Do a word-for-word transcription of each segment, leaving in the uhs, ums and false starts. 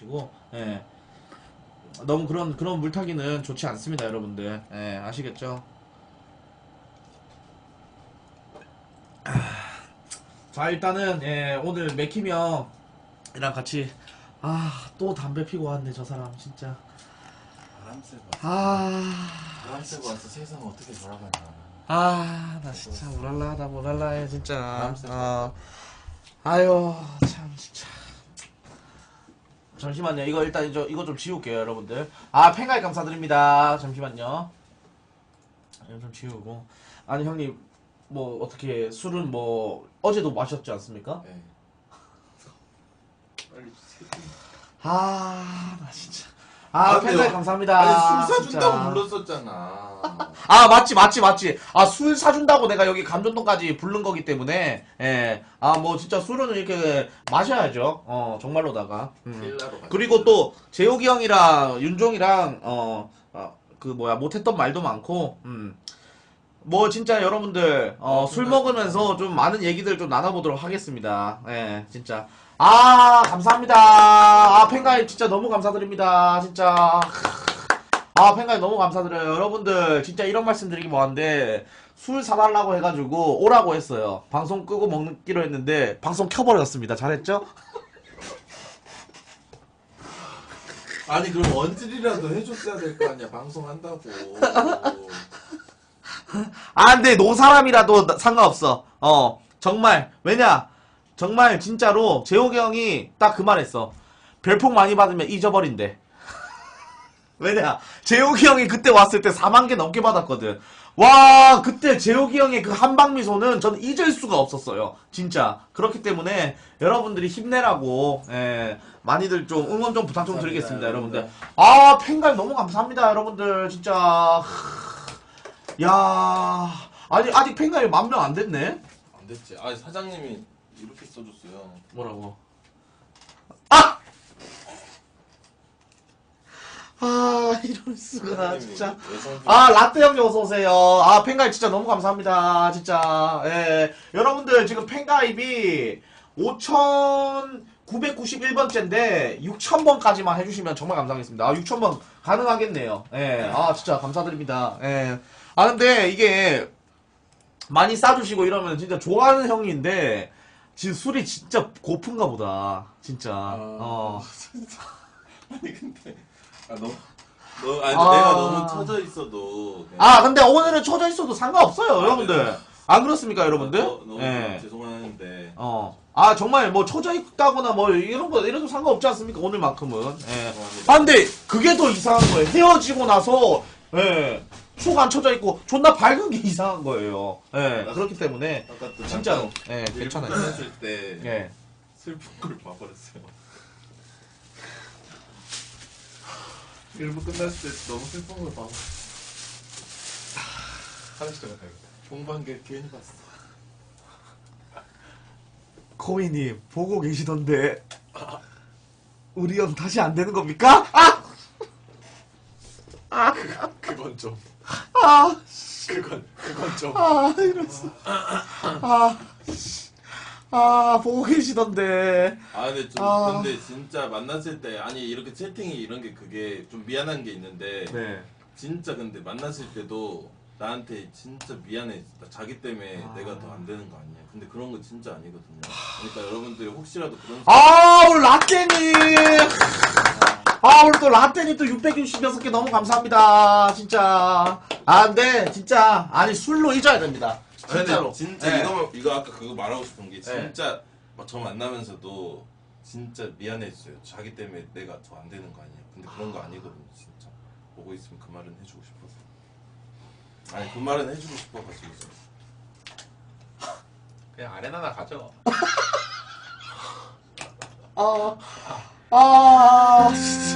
마시고, 예. 너무 그런 그런 물타기는 좋지 않습니다, 여러분들. 예, 아시겠죠? 자, 일단은 예, 오늘 맥힘이 형이랑 같이 아, 또 담배 피고 왔네, 저 사람 진짜. 바람 쐬고 아, 바람 쐬고 와서 세상 어떻게 돌아가냐. 아, 나 진짜 우랄라하다 우랄라해 진짜. 바람 쐬고 아, 아유, 참 진짜. 잠시만요. 이거 일단 저 이거 좀 지울게요, 여러분들. 아, 팬가입 감사드립니다. 잠시만요. 이거 좀 지우고. 아니 형님, 뭐 어떻게 술은 뭐 어제도 마셨지 않습니까? 네. 빨리 주세요. 아, 나 진짜. 아, 아, 근데 팬가입 여- 감사합니다. 아니 술 진짜. 사준다고 불렀었잖아. 아, 맞지, 맞지, 맞지. 아, 술 사준다고 내가 여기 감전동까지 부른 거기 때문에, 예. 아, 뭐, 진짜 술은 이렇게 마셔야죠. 어, 정말로다가. 음. 킬라로 가자. 그리고 또, 재욱이 형이랑, 윤종이랑, 어, 어, 그, 뭐야, 못했던 말도 많고, 음. 뭐, 진짜 여러분들, 어, 어, 술 정말. 먹으면서 좀 많은 얘기들 좀 나눠보도록 하겠습니다. 예, 진짜. 아, 감사합니다. 아, 팬가입 진짜 너무 감사드립니다. 진짜. 아, 팬가입 너무 감사드려요. 여러분들, 진짜 이런 말씀 드리기 뭐한데, 술 사달라고 해가지고 오라고 했어요. 방송 끄고 먹기로 했는데, 방송 켜버렸습니다. 잘했죠? 아니 그럼 원질이라도 해줬어야 될 거 아니야. 방송한다고. 아, 근데 노 사람이라도 나- 상관없어. 어, 정말. 왜냐? 정말 진짜로 재호기 형이 딱 그 말했어. 별풍 많이 받으면 잊어버린대. 왜냐? 재호기 형이 그때 왔을 때 사만 개 넘게 받았거든. 와, 그때 재호기 형의 그 한방미소는 저는 잊을 수가 없었어요. 진짜. 그렇기 때문에 여러분들이 힘내라고, 예, 많이들 좀 응원 좀 부탁 좀 드리겠습니다, 여러분들. 아, 팬가입 너무 감사합니다, 여러분들. 진짜. 야, 아니, 아직 팬가입 만 명 안 됐네? 안 됐지. 아 사장님이 이렇게 써줬어요. 뭐라고? 아! 아, 이럴 수가, 사장님이 진짜. 여성분- 아, 라떼 형님 어서오세요. 아, 팬가입 진짜 너무 감사합니다. 진짜. 예. 여러분들, 지금 팬가입이 오천구백구십일 번째인데, 육천 번까지만 해주시면 정말 감사하겠습니다. 아, 육천 번 가능하겠네요. 예. 아, 진짜 감사드립니다. 예. 아, 근데 이게, 많이 싸주시고 이러면 진짜 좋아하는 형인데, 지금 술이 진짜 고픈가 보다. 진짜. 아, 어. 진짜. 아니 근데 아 너무 너 아니 아. 내가 너무 처져 있어도 그냥 아, 근데 오늘은 쳐져 있어도 상관없어요, 여러분들. 네. 안 그렇습니까, 여러분들? 너, 너무 예. 죄송한데 어. 아, 정말 뭐 쳐져 있다거나 뭐 이런 거, 이런 거 상관없지 않습니까, 오늘만큼은. 예. 죄송합니다. 아, 근데 그게 더 이상한 거예요. 헤어지고 나서, 예. 촉 안 쳐져 있고 존나 밝은 게 이상한 거예요. 예. 그렇기 때문에. 아까 또 진짜, 잠깐 예, 일부 괜찮아요. 끝났을 때 예. 슬픈 걸 봐버렸어요. 일부 끝났을 때 너무 슬픈 걸 봐버렸어. 하나씩 더 가야겠다. 공방계 괜히 봤어. 코이님, 보고 계시던데. 우리 형 다시 안 되는 겁니까? 아! 아! 그건 좀. 아! 그건 그건 좀. 아, 이랬어. 아, 아, 보고 계시던데. 아 근데 좀 아. 근데 진짜 만났을 때 아니 이렇게 채팅이 이런 게 그게 좀 미안한 게 있는데 네. 진짜 근데 만났을 때도 나한테 진짜 미안해. 나 자기 때문에 아. 내가 더 안 되는 거 아니야. 근데 그런 거 진짜 아니거든요. 그러니까 여러분들이 혹시라도 그런 아, 오늘 라떼님. 아, 오늘 또 라떼님 또 육백육십육 개 너무 감사합니다. 진짜. 아, 근데 진짜. 아니, 술로 잊어야 됩니다. 진짜로. 근데 진짜 네. 이거 이거 아까 그거 말하고 싶은 게 진짜 막 저 만나면서도 진짜 미안했어요. 자기 때문에 내가 더 안 되는 거 아니야. 근데 그런 거 아니거든요. 진짜 보고 있으면 그 말은 해주고 싶어서. 아니 그 말은 해주고 싶어가지고. 그냥 아레나 하나 가져. 아, 아,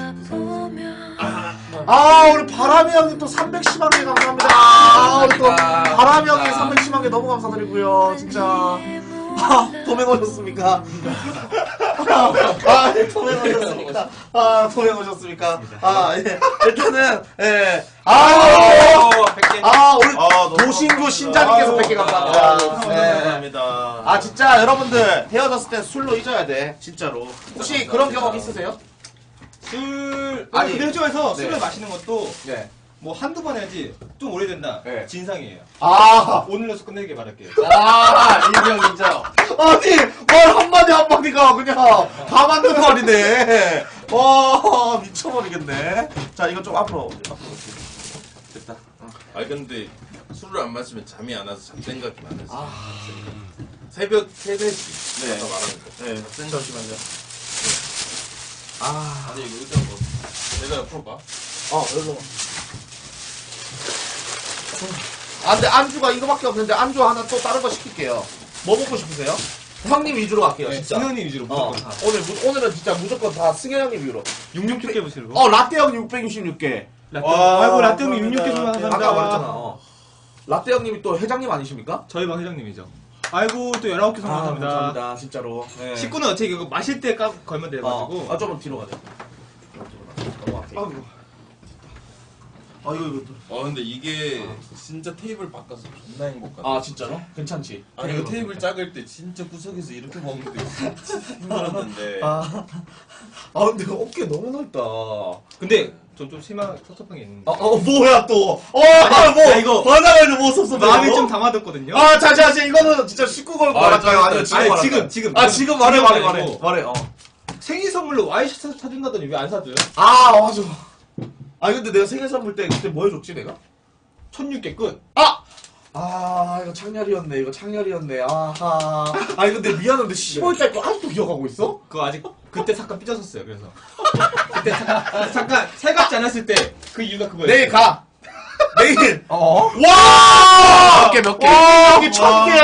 아, 우리 바람이 형님 또 삼백십만 개 감사합니다. 아, 우리 또 바람이 형님 삼백십만 개 너무 감사드리고요. 진짜. 아, 도맹 오셨습니까? 아, 예, 도맹 오셨습니까? 아, 도맹 오셨습니까? 아, 예. 일단은, 예. 아, 아, 우리 아, 너무 도신구 감사합니다. 신자님께서 백 개 아, 감사합니다. 너무 예. 감사합니다. 아, 진짜 여러분들 헤어졌을 땐 술로 잊어야 돼. 진짜로. 혹시 그런 경험 있으세요? 술 아니, 아니 근데 솔직해서 네. 술을 마시는 것도 네. 뭐 한두 번 해야지 좀 오래된다. 네. 진상이에요. 아, 오늘로서 끝내게 바랄게요. 아 인정 인정. 아니, 말 한마디 한마디가 그냥 다 맞는 말이네. 와, 미쳐버리겠네. 자, 이거 좀 앞으로. 앞으로. 됐다. 아 근데 술을 안 마시면 잠이 안 와서 잡생각이 많아요. 아. 새벽 세네 시. 네. 아까 말한 거. 네, 잡생각. 잠시만요. 아, 아니 이거 의자 뭐 내가 옆으로 봐. 어, 여기로. 아, 근데 안주가 이거밖에 없는데 안주 하나 또 다른 거 시킬게요. 뭐 먹고 싶으세요? 형님 위주로 갈게요, 네, 진짜. 승현이 위주로 어, 무조건 다. 오늘, 무- 오늘은 진짜 무조건 다 승현 형님 위로. 육육육 개 보시고. 어, 라떼 형 육백육십육 개. 라떼. 와, 아이고 라떼 형님 감사합니다. 육육육 개 감사합니다. 아까 말했잖아. 어. 라떼 형님이 또 회장님 아니십니까? 저희 방 회장님이죠. 아이고 또 열아홉 개 감사합니다. 감사합니다, 진짜로. 네. 식구는 어차피 이거 마실 때 까, 걸면 돼가지고. 어, 아, 좀만 뒤로 가자. 넘어갈게요. 아이고. 아, 이거, 이거. 또- 어 근데 이게 진짜 테이블 바꿔서 존나 행복하다. 아, 진짜로? 괜찮지? 아니 이거 테이블 작을 때 진짜 구석에서 이렇게 먹는데 진짜 힘들었는데. 아, 아, 근데 어깨 너무 넓다. 근데 전 좀 심한 섭섭한 게 있는데. 어, 어, 뭐야 또? 어, 아, 뭐? 야, 이거 바나나를 뭐 섭섭해? 마음이 이거? 좀 담아뒀거든요. 아, 자, 자, 자, 이거는 진짜 십구 걸 아, 말할까요? 자, 아니면 자, 지금 아니, 말할까요? 지금, 지금. 아, 지금 말해, 말해, 말해, 아니고. 말해. 어. 생일 선물로 와이셔츠 사준다더니 왜 안 사줘요? 아, 맞아. 아, 근데 내가 생일 선물 때 그때 뭐 해줬지, 내가? 천육 개 끝. 아! 아, 이거 창렬이었네, 이거 창렬이었네, 아하. 아니, 근데 미안한데 십월 달 거 아직도 기억하고 있어? 그거 아직 그때 잠깐 삐졌었어요. 그래서 그때 잠깐, 잠깐 살갑지 않았을 때 그 이유가 그거예요. 내일 가! 내일! 어? 와! 몇 개, 몇 개? 와, 여기 천 개!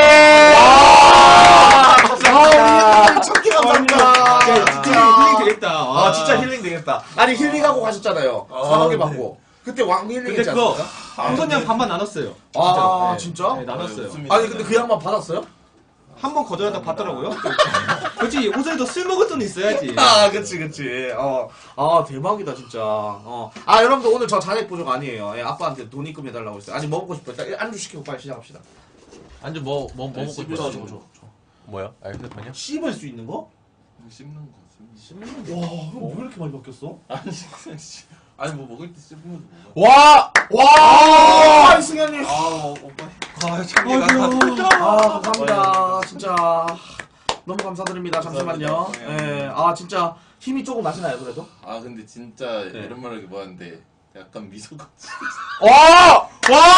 와! 감사합니다. 천 개 감사합니다. 힐링, 힐링 되겠다. 아, 진짜 힐링 되겠다. 아니, 힐링하고 가셨잖아요. 아, 사만 개 네. 받고. 그때 왕 힐링 근데 했지 그거 않습니까? 홍선이 반반 나눴어요. 아, 네. 진짜? 네, 나눴어요. 무슨 아니, 근데 그 양반 받았어요? 한 번 거절하다 받더라고요. 솔직히 호선이도 술 먹을 돈은 있어야지. 아, 그치, 그치. 어, 아, 대박이다, 진짜. 어. 아, 여러분들 오늘 저 잔액 부족 아니에요. 예, 아빠한테 돈 입금해달라고 했어요. 아니, 뭐 먹고 싶어요? 일단 안주 시키고 빨리 시작합시다. 안주 뭐뭐 뭐 먹고 씹을 싶어? 수 있는 거. 뭐야? 아 휴대폰이야? 씹을 수 있는 거? 씹는 거. 씹는 와, 형 왜 이렇게 많이 바뀌었어? 거. 아니 씨. 아니 뭐 먹을 때 씹으면 먹어. 와! 와! 아, 승현님. 아 어, 오빠. 아 참기가 아, 감사합니다. 진짜. 너무 감사드립니다. 잠시만요. 감사합니다. 예. 아, 진짜 힘이 조금 나시나요, 그래도? 아 근데 진짜 네. 이런 말하기 뭐하는데 약간 미소가. 와!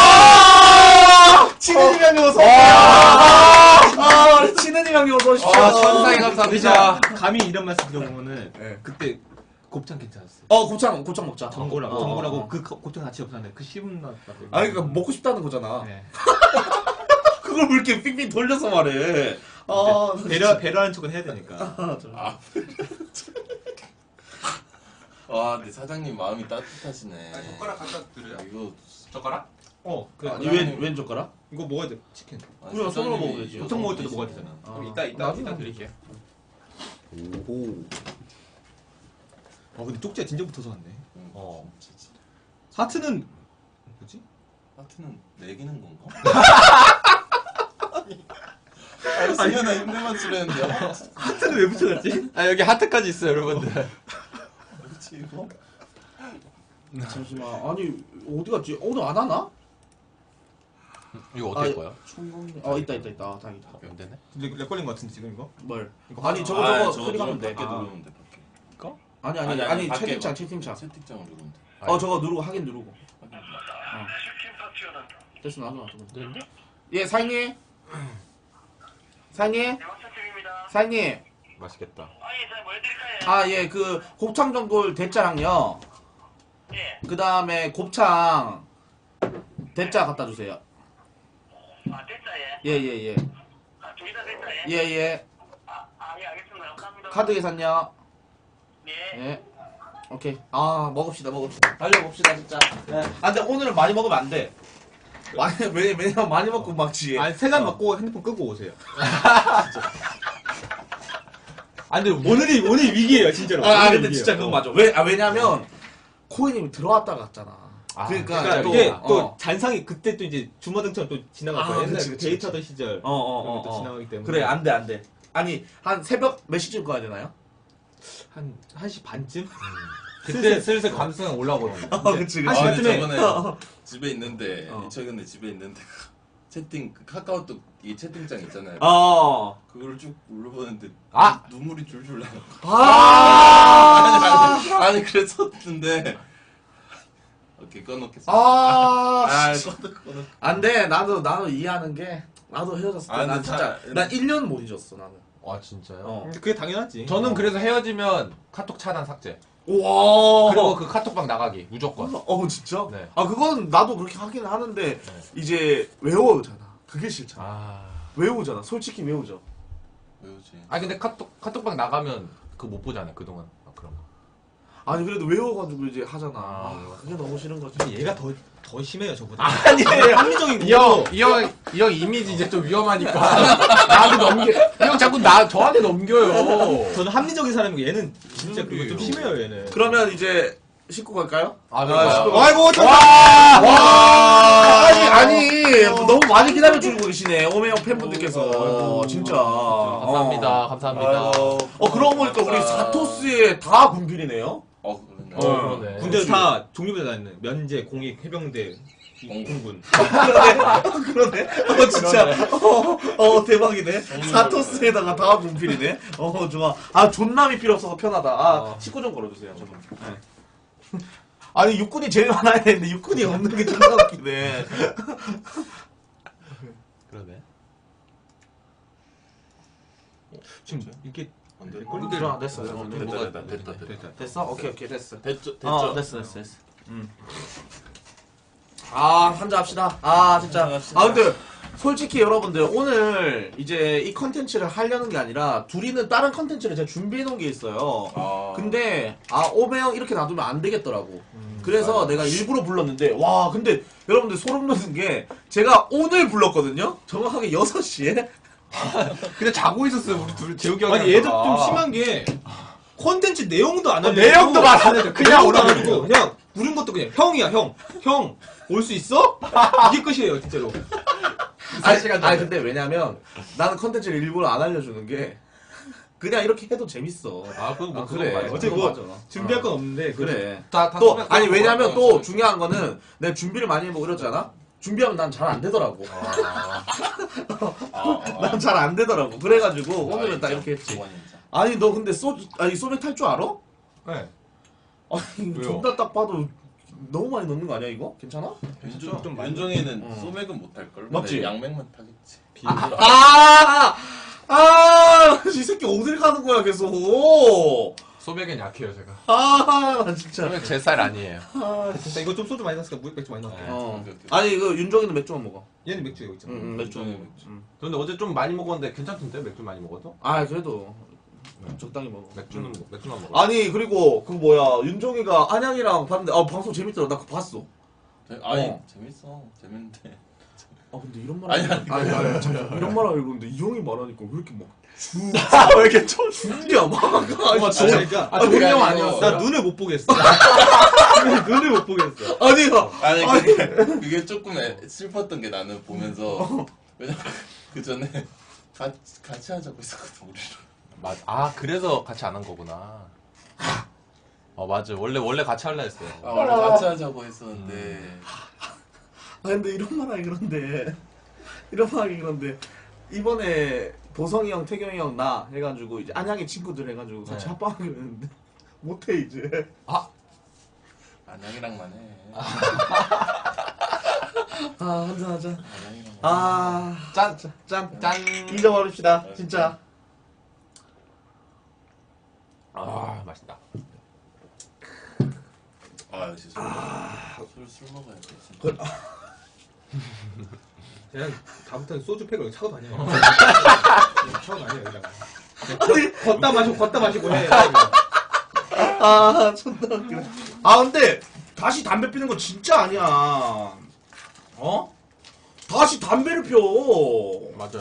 와! 치느님 형님 어서 오세요. 아, 우리 치느님 형님 어서 오십시오. 아, 천상에 감사합니다. 감히 이런 말씀 드려보면은 네. 그때 곱창 괜찮았어요. 어, 곱창, 곱창 먹자. 전골하고 어, 전골하고 어, 어. 그 거- 곱창 같이 없었는데 그 씹은 맛. 아니, 그러니까 먹고 싶다는 거잖아. 네. 그걸 왜 이렇게 삑삑 돌려서 말해. 아, 배려 배려하는 척은 해야 되니까. 아. 와 근데 사장님 마음이 따뜻하시네. 갖다 드려요. 야, 이거 젓가락? 어, 그 아니, 웬, 웬 젓가락? 이거 먹어야 돼. 치킨. 아니, 그래, 손으로 사장님이 먹어야지. 이거 보통 먹을 때도 선물이시네. 먹어야 되잖아. 아, 그럼 이따 이따 나중에 이따 먹을게. 드릴게요. 오호. 어 근데 쪽지가 진짜 붙어서 왔네. 응, 어. 진짜. 하트는 뭐지? 하트는 매기는 건가? 아니 승현아 힘들만 쓰려는데 하트는 왜 붙여놨지? 아 여기 하트까지 있어요 여러분들. 뭐지 이거? 잠시만. 아니, 어디 갔지? 오늘 안 하나? 이거 어떻게 아, 거야? 충분히. 어, 있다, 있다, 있다. 아, 다행이다. 안 되네? 근데 렉 걸린 거 같은데 지금 이거? 뭘? 이거 아니, 저거, 아, 저거, 클릭하면 돼. 밖에 아. 누르면 돼 밖에. 이거? 아니, 아니, 아니, 아니, 아니, 밖에 채팅창, 봐. 채팅창. 채팅창을 누르면 돼. 어, 저거 누르고, 확인 누르고. 확인. 됐어, 나도 놔두고. 되는데? 예, 사장님. 사장님. 사장님. 맛있겠다. 아, 예, 그, 곱창 전골 대짜랑요. 예. 그 다음에 곱창 대짜 갖다 주세요. 아, 됐어요. 예, 예, 예. 아, 둘 다 됐어요. 예, 예. 아, 아, 예, 알겠습니다. 감사합니다. 카드 계산요. 예. 예. 오케이. 아, 먹읍시다, 먹읍시다. 달려봅시다, 진짜. 네. 아, 근데 오늘은 많이 먹으면 안 돼. 많이, 왜, 왜냐면 많이 먹고 막지. 아니 세잔 어. 먹고 핸드폰 끄고 오세요. 아 근데 오늘이 오늘 위기예요 진짜로. 아, 아 오늘 근데 위기예요. 진짜 그건 어. 맞아. 왜, 아, 왜냐면, 코인님이 들어왔다 갔잖아. 아, 그러니까, 그러니까 또, 이게 또 어. 잔상이 그때 또 이제 주마등처럼 또 지나갈 아, 거예요. 옛날 그치, 그치, 데이트하던 시절. 어, 어, 그런 어. 것도 어. 지나가기 때문에. 그래, 안 돼, 안 돼. 아니, 한 새벽 몇 시쯤 꺼야 되나요? 한 한 시 반쯤? 그때 슬슬 감수성 올라오거든요. 어, 그치, 아 그치. 한 근데 시간쯤에- 저번에 집에 있는데 어. 최근에 집에 있는데 채팅 그 카카오톡 이 채팅창 있잖아요. 어. 그걸 쭉 눌러보는데 아! 눈물이 줄줄 나는 거. 아! 아니, 아니, 아니 그랬었는데 오케이 꺼놓겠습니다. 아! 아 꺼놓 꺼놓. 안 돼. 나도, 나도 이해하는 게, 나도 헤어졌을 때, 아, 난 근데 진짜, 다- 난 일 년 못 잊었어, 나는. 와 진짜요? 어. 근데 그게 당연하지. 저는 그래서 헤어지면 카톡 차단 삭제. 와. 그리고 그 카톡방 나가기 무조건. 어, 진짜? 네. 아, 그건 나도 그렇게 하기는 하는데, 이제 외워오잖아. 그게 싫잖아. 아. 외우잖아. 솔직히 외우죠. 왜요지? 아 근데 카톡 카톡방 나가면 그거 못 보잖아요 그동안. 아, 그런 거. 아니, 그래도 외워가지고 이제 하잖아. 아. 아, 그게 너무 싫은 거지. 근데 얘가 더, 더 심해요, 저보다. 아니에요. 합리적인 이 형, 이 형, 이 형 이미지 이제 좀 위험하니까 나한테 넘겨. 이 형 자꾸 나 저한테 넘겨요. 저는 합리적인 사람이고 얘는 진짜 그거 좀 그래요. 심해요, 얘는. 그러면 이제 씻고 갈까요? 아, 아, 그러니까. 시끄러워. 아이고, 저 와! 와! 아니, 아니, 너무 많이 기다려주고 계시네. 오메영 팬분들께서. 아이고. 진짜. 감사합니다, 어. 감사합니다. 아이고. 어, 그러고 보니까 우리 사토스에 다 군필이네요? 어 그러네. 어, 그러네. 군대 다 종류별로 다 있는 면제, 공익, 해병대, 공군. 그러네. 그러네. 어, 진짜. 어, 어, 대박이네. 사토스에다가 다 군필이네. 어, 좋아. 아, 존남이 필요 없어서 편하다. 아, 어. 식구 좀 걸어주세요, 저도. 네. 아니, 육군이 제일 많아야 되는데, 육군이 없는 게 존나 웃기네. 그러네. 지금 이게 안 돼. 꼴- 들어, 됐어. 됐어. 됐다 뭐가 됐다 됐다 됐다. 됐다. 됐어? 오케이, 오케이, 됐어. 됐죠 됐죠. 어, 됐어, 됐어, 됐어. 음. 아, 한잔 합시다. 아, 진짜. 한잔합시다. 아, 근데, 솔직히 여러분들, 오늘 이제 이 컨텐츠를 하려는 게 아니라, 둘이는 다른 컨텐츠를 제가 준비해 놓은 게 있어요. 아. 근데, 아, 오메영 이렇게 놔두면 안 되겠더라고. 그래서 맞아. 내가 일부러 불렀는데, 와, 근데 여러분들 소름 돋는 게, 제가 오늘 불렀거든요? 정확하게 여섯 시에? 근데 자고 있었어요 우리 둘 재욱이 형이. 아니, 얘도 좀 심한 게 콘텐츠 내용도 안 어, 알려주고 내용도 말 안 해줘. 그냥 내용도 안 오라고 해주고 그냥 부른 것도 그냥 형이야, 형. 형, 올 수 있어? 이게 끝이에요, 진짜로. 아니, 시간 아니, 전에. 근데 왜냐면, 나는 컨텐츠를 일부러 안 알려주는 게, 그냥 이렇게 해도 재밌어. 아 그건 뭐 아, 그건 그래. 맞아. 어차피 그건 뭐 맞아. 준비할 어. 건 없는데 그래. 다, 다 또 소맥 아니 끓여 왜냐면 먹어요. 또 중요한 거는 내가 준비를 많이 해보고 이러잖아. 준비하면 난 잘 안 되더라고. 아, 난 잘 안 되더라고. 그래가지고 오늘은 딱 이렇게 했지. 인정. 아니 너 근데 소주 아니 소맥 탈 줄 알아? 네. 아니 왜요? 존나 딱 봐도 너무 많이 넣는 거 아니야 이거? 괜찮아? 윤종 좀 많이 윤종이는 어. 소맥은 못 할 걸. 맞지? 양맥만 타겠지. 아! 아! 이 새끼 어딜 가는 거야 계속. 소맥엔 약해요 제가. 아, 나 진짜. 소맥 제 스타일 아니에요. 아, 됐다. 이거 좀 소주 많이 넣었으니까 무 맥주 많이 넣을게. 네. 어. 오케이, 오케이. 아니 이거 윤종이는 맥주만 먹어. 얘는 맥주 이거 있잖아. 응, 응 맥주. 윤종이 맥주. 응. 근데 어제 좀 많이 먹었는데 괜찮던데 맥주 많이 먹어도? 아 그래도 적당히 먹어. 맥주는 응. 맥주만 먹어. 아니 그리고 그 뭐야 윤종이가 안양이랑 봤는데 아 방송 재밌더라. 나 그거 봤어. 재- 아니 어. 재밌어. 재밌는데. 아 근데 이런 말 아니, 하니까- 아니, 아니 아니 잠깐 이런 말 하고 있는데 이 형이 말하니까 왜 이렇게 막 주, 왜 이렇게 쳐? 준비야 막. 아니, 아, 저- 그러니까 아, 종이 형 아니고. 아니었어. 나 눈을 못 보겠어. 눈을 못 보겠어. 아니야. 아니 근데 그게 조금 애- 슬펐던 게 나는 보면서 왜냐면 그 전에 같이 같이 하자고 했었거든 우리랑. 맞. 아 그래서 같이 안 한 거구나. 어 맞아. 원래 원래 같이 할라 했어요. 아 원래 같이 하자고 했었는데 아 근데 이런 말 하기 그런데 이런 말 하기 그런데 이번에 보성이 형, 태경이 형 나 해가지고 이제 안양의 친구들 해가지고 같이 네. 합방하기로 했는데 못해 이제. 안양이랑만 해. 아 한잔 하자. 안양이랑만. 아 짠. 짠. 짠. 잊어버립시다 진짜. 아 맛있다. 아 역시 술 먹어. 술술 먹어야 돼 진짜. 그냥 다음부터는 소주 팩을 차고 다녀. 차고 다녀 여기다가. 아니 걷다 마시고 걷다 마시고 해. 아 존나 웃기네. 아 근데 다시 담배 피는 거 진짜 아니야. 어? 다시 담배를 펴. 맞아요.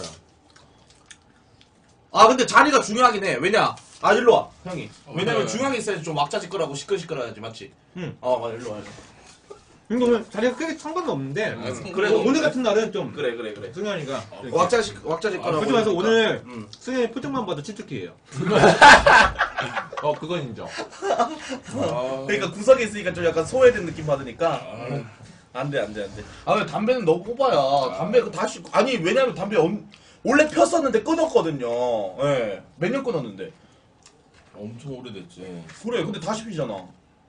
아 근데 자리가 중요하긴 해. 왜냐? 아 일로 와 형이. 어, 왜냐면 네. 중앙에 있어야지 좀 왁자지껄하고 시끌시끌해야지 맞지? 응. 어 맞아 일로 와. 일로. 이거는 자리가 크게 상관은 없는데 아, 상- 그래도 오늘 같은 날은 좀 그래 그래 그래. 승현이가 왁자지 왁자지껄하고. 아, 솔직히 말해서 이러니까. 오늘 응. 승현이 표정만 봐도 치트키예요. 어 그건 인정. 아, 그러니까 구석에 있으니까 좀 약간 소외된 느낌 받으니까 아, 안돼 안돼 안돼. 아 근데 담배는 너무 뽑아야 담배 그 다시 아니 왜냐면 담배 엄, 원래 폈었는데 끊었거든요. 예. 몇 년 끊었는데. 엄청 오래됐지. 그래 근데 다시 피잖아.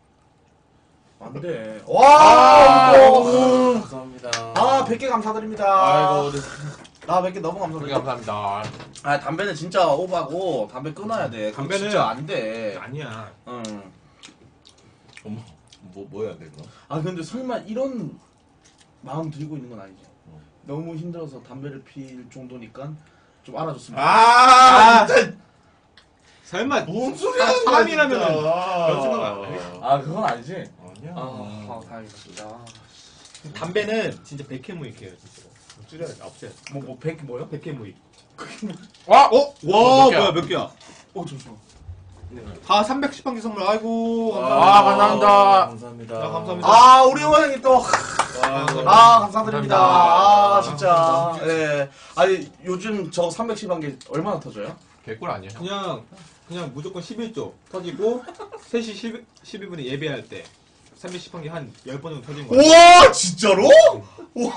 안돼. 와. 아이고. 감사합니다. 아 백 개 감사드립니다. 아이고 우리 아 백 개 너무 그렇게 감사드립니다. 감사합니다. 아 담배는 진짜 오바고 담배 끊어야 돼. 그거 담배는- 진짜 안 돼. 아니야. 응. 어머 뭐 뭐야 내가? 아 근데 설마 이런 마음 들고 있는 건 아니지? 어. 너무 힘들어서 담배를 필 정도니까 좀 알아줬으면. 아, 진짜 설마 뭔 소리 하는 거야 사람이라면은 진짜. 그런 생각 안 해. 아 그건 아니지. 아니야. 아, 아 다행이다 진짜. 담배는 진짜 백회무익해요 진짜로. 줄여야 돼. 없애야 돼. 뭐뭐 백 뭐요? 백회무익. 와! 어? 몇 와 개야? 뭐야 몇 개야? 어 잠시만. 다 삼백십 방 선물. 아이고 아, 감사합니다. 감사합니다. 아, 감사합니다. 아 우리 형이 또. 감사합니다. 아 감사드립니다. 아 감사합니다. 진짜. 감사합니다. 예. 아니 요즘 저 삼백십 한 개 얼마나 터져요? 개꿀 아니야? 그냥 그냥 무조건 십일 조 터지고 세 시 십일 분에 예배할 때 삼백십 한 개 한 열 번 정도 터진 거야. 우와 진짜로? 우와.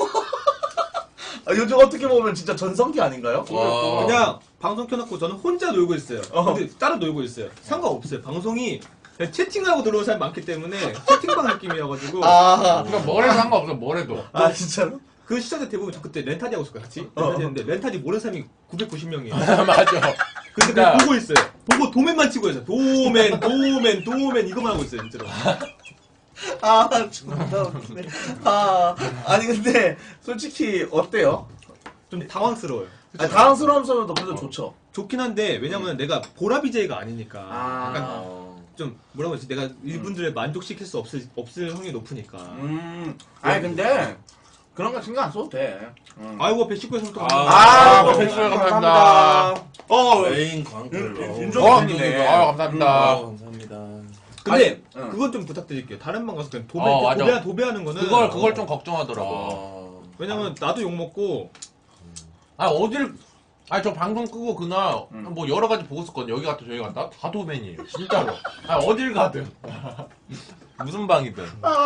아, 요즘 어떻게 보면 진짜 전성기 아닌가요? 와. 그냥 방송 켜놓고 저는 혼자 놀고 있어요. 어. 근데 따로 놀고 있어요. 상관없어요. 방송이 그냥 채팅하고 들어오는 사람이 많기 때문에 채팅방 느낌이어가지고 아, 그러니까 뭘 해도 상관없어, 뭘 해도. 아 진짜로? 그 시절에 대부분 저 그때 렌타디 하고 있었거든요. 같이 어. 렌타디 했는데 렌타디 모르는 사람이 구백구십 명이에요. 맞아. 근데 진짜. 그냥 보고 있어요. 보고 도맨만 치고 있어요. 도맨, 도맨, 도맨 이거만 하고 있어요, 진짜로. 아 존나 웃기네. 아 아니 근데 솔직히 어때요? 좀 당황스러워요. 아니, 당황스러우면서도 그래도 좋죠. 좋긴 한데 왜냐면 내가 보라 비제이가 아니니까 아. 약간 어. 좀 뭐라고 해야지 내가 이분들을 만족시킬 수 없을 없을 확률이 높으니까. 음, 아니 근데 그런 거 신경 안 써도 돼. 음. 아이고 백십구에서 또 아, 아, 뭐 뭐 백sul 백술 감사합니다. 감사합니다. 어, 메인 광클로. 음, 윤종 어? 팬이네. 아유, 감사합니다. 어, 감사합니다. 근데 아니, 응. 그건 좀 부탁드릴게요. 다른 방 가서 그냥 도배 어, 맞아. 도배 도배하는 거는 그걸, 그걸 좀 걱정하더라고. 아. 왜냐면 나도 욕 먹고 아, 어딜. 아니, 저 방송 끄고 그날 음. 뭐 여러 가지 보고 있었거든. 여기 갔다 저기 갔다. 다 도맨이에요. 진짜로. 아, 어딜 가든. 무슨 방이든.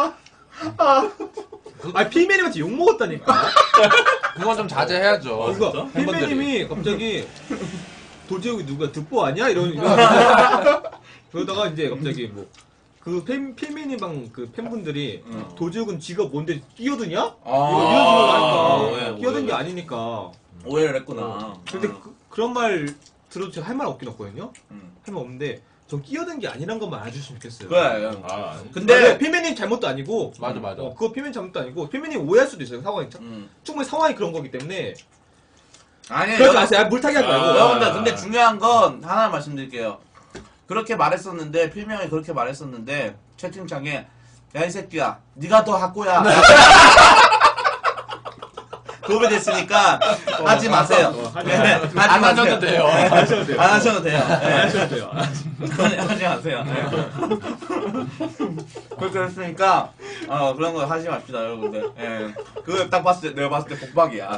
아 필메님한테 욕 먹었다니까. 그건 좀 자제해야죠. 어, 이거 진짜? 필메님이 갑자기 도지혁이 누가 듣보 아니야? 이런 이런 그러다가 이제 갑자기 뭐 그 필메님 방 그 팬분들이 음. 도지혁은 지가 뭔데 끼어드냐? 아, 이거 이런 식으로 하니까 오해, 끼어든 오해. 게 아니니까. 오해를 했구나. 근데 음. 그, 그런 말 들어도 제가 할 말 없긴 없거든요. 음. 할 말 없는데 전 끼어든 게 아니란 것만 알아주시면 좋겠어요. 그래. 아, 근데 근데 필메님 잘못도 아니고 맞아, 맞아. 어, 그거 필메님 잘못도 아니고 필메님 오해할 수도 있어요. 상황이 음. 충분히 상황이 그런 거기 때문에 아니, 그러지 여러- 마세요. 아, 물타기 하지 말고. 아, 여러분들 근데 중요한 건 하나 말씀드릴게요. 그렇게 말했었는데 필명이 그렇게 말했었는데 채팅창에 야 이 새끼야 네가 더 학고야 도움이 됐으니까 하지 마세요. 어, 하지 네, 마세요. 하지 안 마세요. 하셔도 돼요. 네, 안 하셔도 돼요. 안 하셔도 돼요. 안 네. 하셔도 돼요. 하지 마세요. 네. 그렇게 했으니까 어, 그런 거 하지 맙시다 여러분들. 예. 그거 딱 봤을 때 내가 봤을 때 복박이야.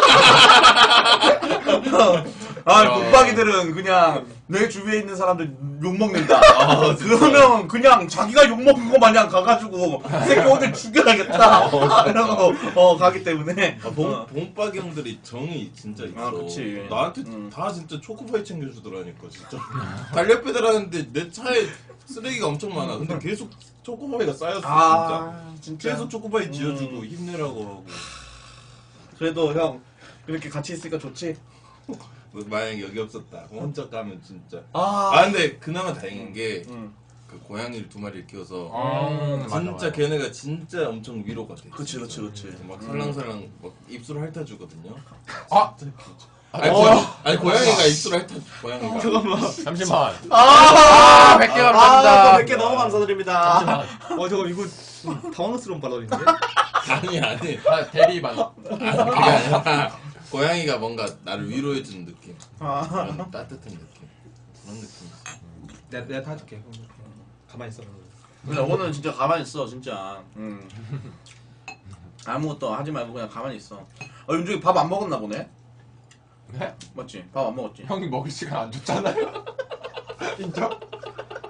아 복박이들은 그냥 내 주위에 있는 사람들 욕 먹는다. 그러면 그냥 자기가 욕 먹은 거 마냥 가가지고 새끼 오늘 죽여야겠다. 이러고 어 가기 때문에. 아, 봉, 봉박이 형들이 정이 진짜 있어. 아, 그치. 나한테 음. 다 진짜 초코파이 챙겨주더라니까, 진짜. 달력배달 하는데 내 차에 쓰레기가 엄청 많아. 근데 계속 초코파이가 쌓였어, 아 진짜. 진짜. 계속 초코파이 음. 지어주고 힘내라고 하고. 그래도 형 이렇게 같이 있으니까 좋지. 뭐 만약 여기 없었다. 혼자 가면 진짜. 아. 아, 근데 그나마 다행인 게, 음. 그 고양이를 두 마리를 키워서, 음, 맞아, 진짜 맞아. 걔네가 진짜 엄청 위로가 돼. 그치, 그치, 그치. 막 살랑살랑 막 입술 핥아주거든요. 아! 아니, 어. 고양, 아니 고양이가 입술 핥아. 고양이가. 잠시만. 아, 백 개 아, 감사합니다. 백 개 너무 감사드립니다. 어 저거 이거 좀 당황스러운 발언인데. 아니 아니. 아, 대리반. 아니 그게 아니라 고양이가 뭔가 나를 위로해주는 느낌. 아. 그런 따뜻한 느낌. 그런 느낌. 있어. 내가 내가 다 해줄게. 가만히 있어. 근데 오늘 진짜 가만히 있어, 진짜. 음. 아무것도 하지 말고 그냥 가만히 있어. 어, 윤중이 밥 안 먹었나 보네? 네? 맞지? 밥 안 먹었지? 형이 먹을 시간 안 줬잖아요. 인정?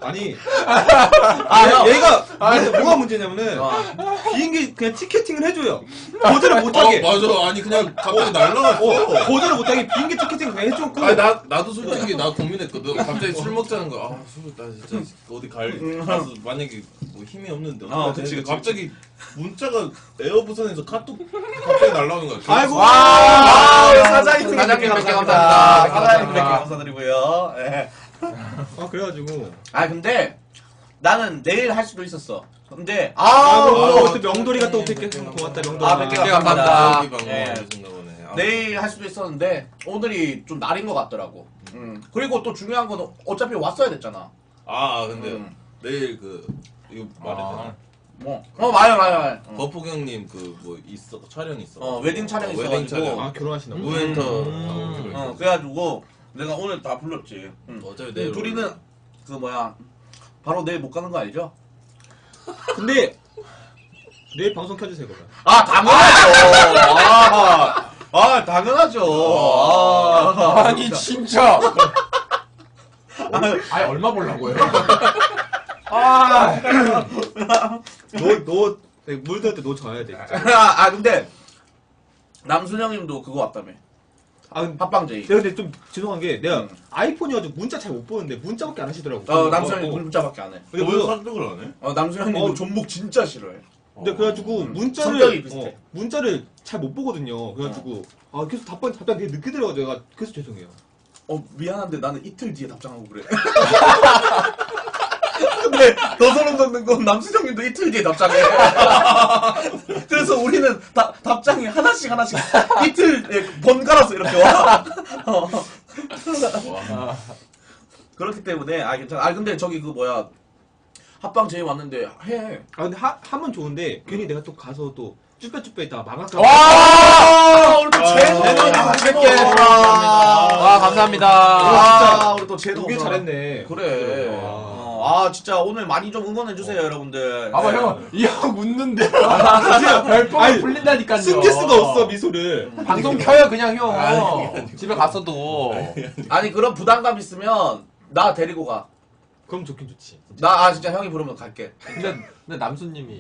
아니 아, 형. 얘가 문제- 뭐가 문제냐면은 어. 비행기 그냥 티켓팅을 해줘요. 거절을 못하게. 어 맞아. 아니 그냥 갑자기 날라갔어. 어, 거절을 못하게 비행기 티켓팅 그냥 해줬고. 아니 나 나도 솔직히 나 고민했거든. 갑자기 술 먹자는 거. 아 술 나 진짜 어디 갈 가서 만약에 뭐 힘이 없는데 어, 어떡하지? 그치, 그치, 갑자기 문자가 에어부산에서 카톡 갑자기 날라오는 거야. 아이고. 와, 아, 우리 사장님 사장님 백 개 백 개 감사합니다. 감사합니다. 사장님 백 개 감사드리고요. 예. 아 그래가지고. 아 근데 나는 내일 할 수도 있었어. 근데 아, 아, 또, 또 또 명돌이가 또 백 개 고맙다 명돌아. 아, 백 개 백 개 감사합니다. 감사합니다. 여기 방금 예. 해준가 보네. 아, 내일 할 수도 있었는데 오늘이 좀 날인 것 같더라고. 음. 그리고 또 중요한 건 어차피 왔어야 됐잖아. 아 근데 음. 내일 그 이거 말해도 뭐? 어 맞아 맞아 맞아. 어. 버프 형님 그 뭐 있어 촬영 있어. 어, 웨딩 촬영 웨딩 있어가지고. 촬영. 아 결혼하시나 보다. 무엔터 음. 나오기로 어 했어. 그래가지고 내가 오늘 다 불렀지. 음. 어차피 근데 내일 둘이는 그 뭐야 바로 내일 못 가는 거 아니죠? 근데 내일 방송 켜주세요 그러면. 아 당연하죠. 아, 아 당연하죠. 아, 아니 진짜. 아니 얼마 벌라고요? 아. 너너 물들 때 너 져야 돼. 진짜. 아, 아 근데 남순영님도 그거 왔다며. 아 근데 합방제이. 내가 근데 좀 죄송한 게 내가 음. 아이폰이어가지고 문자 잘 못 보는데 문자밖에 안 하시더라고. 어 남순영님 어, 어. 문자밖에 안 해. 근데 왜 그래서 설득을 안 해? 어 남순영님도 어. 존목 진짜 싫어해. 근데 그래가지고 음, 문자를 성격이 비슷해. 어, 문자를 잘 못 보거든요. 그래가지고 아 계속 답변 답변 되게 늦게 들어가지고 내가 그래서 죄송해요. 어 미안한데 나는 이틀 뒤에 답장하고 그래. 근데 더 소름 돋는 건 남수정님도 이틀 뒤에 답장해. 그래서 우리는 다, 답장이 하나씩 하나씩 이틀 번갈아서 이렇게 와. 어. 그렇기 때문에 아 괜찮아. 아 근데 저기 그 뭐야 합방 제이 왔는데 해. 아 근데 하, 하면 좋은데 괜히 내가 또 가서 또 쭈뼛쭈뼛 있다가 망할까 봐. 와 우리 또 아, 제노 아, 제노 백 개. 아 감사합니다. 아 우리 또 제노 오길 잘했네. 그래. 와. 어, 아 진짜 오늘 많이 좀 응원해 주세요 여러분들. 아봐 네. 형, 이 형 웃는데 별뻥이 아니, 풀린다니까요. 숨길 수가 없어 미소를. 방송 켜요 그냥 형. 아니, 집에 갔어도. 아니 그런 부담감 있으면 나 데리고 가. 그럼 좋긴 좋지. 나 아 진짜 형이 부르면 갈게. 근데 근데 남수님이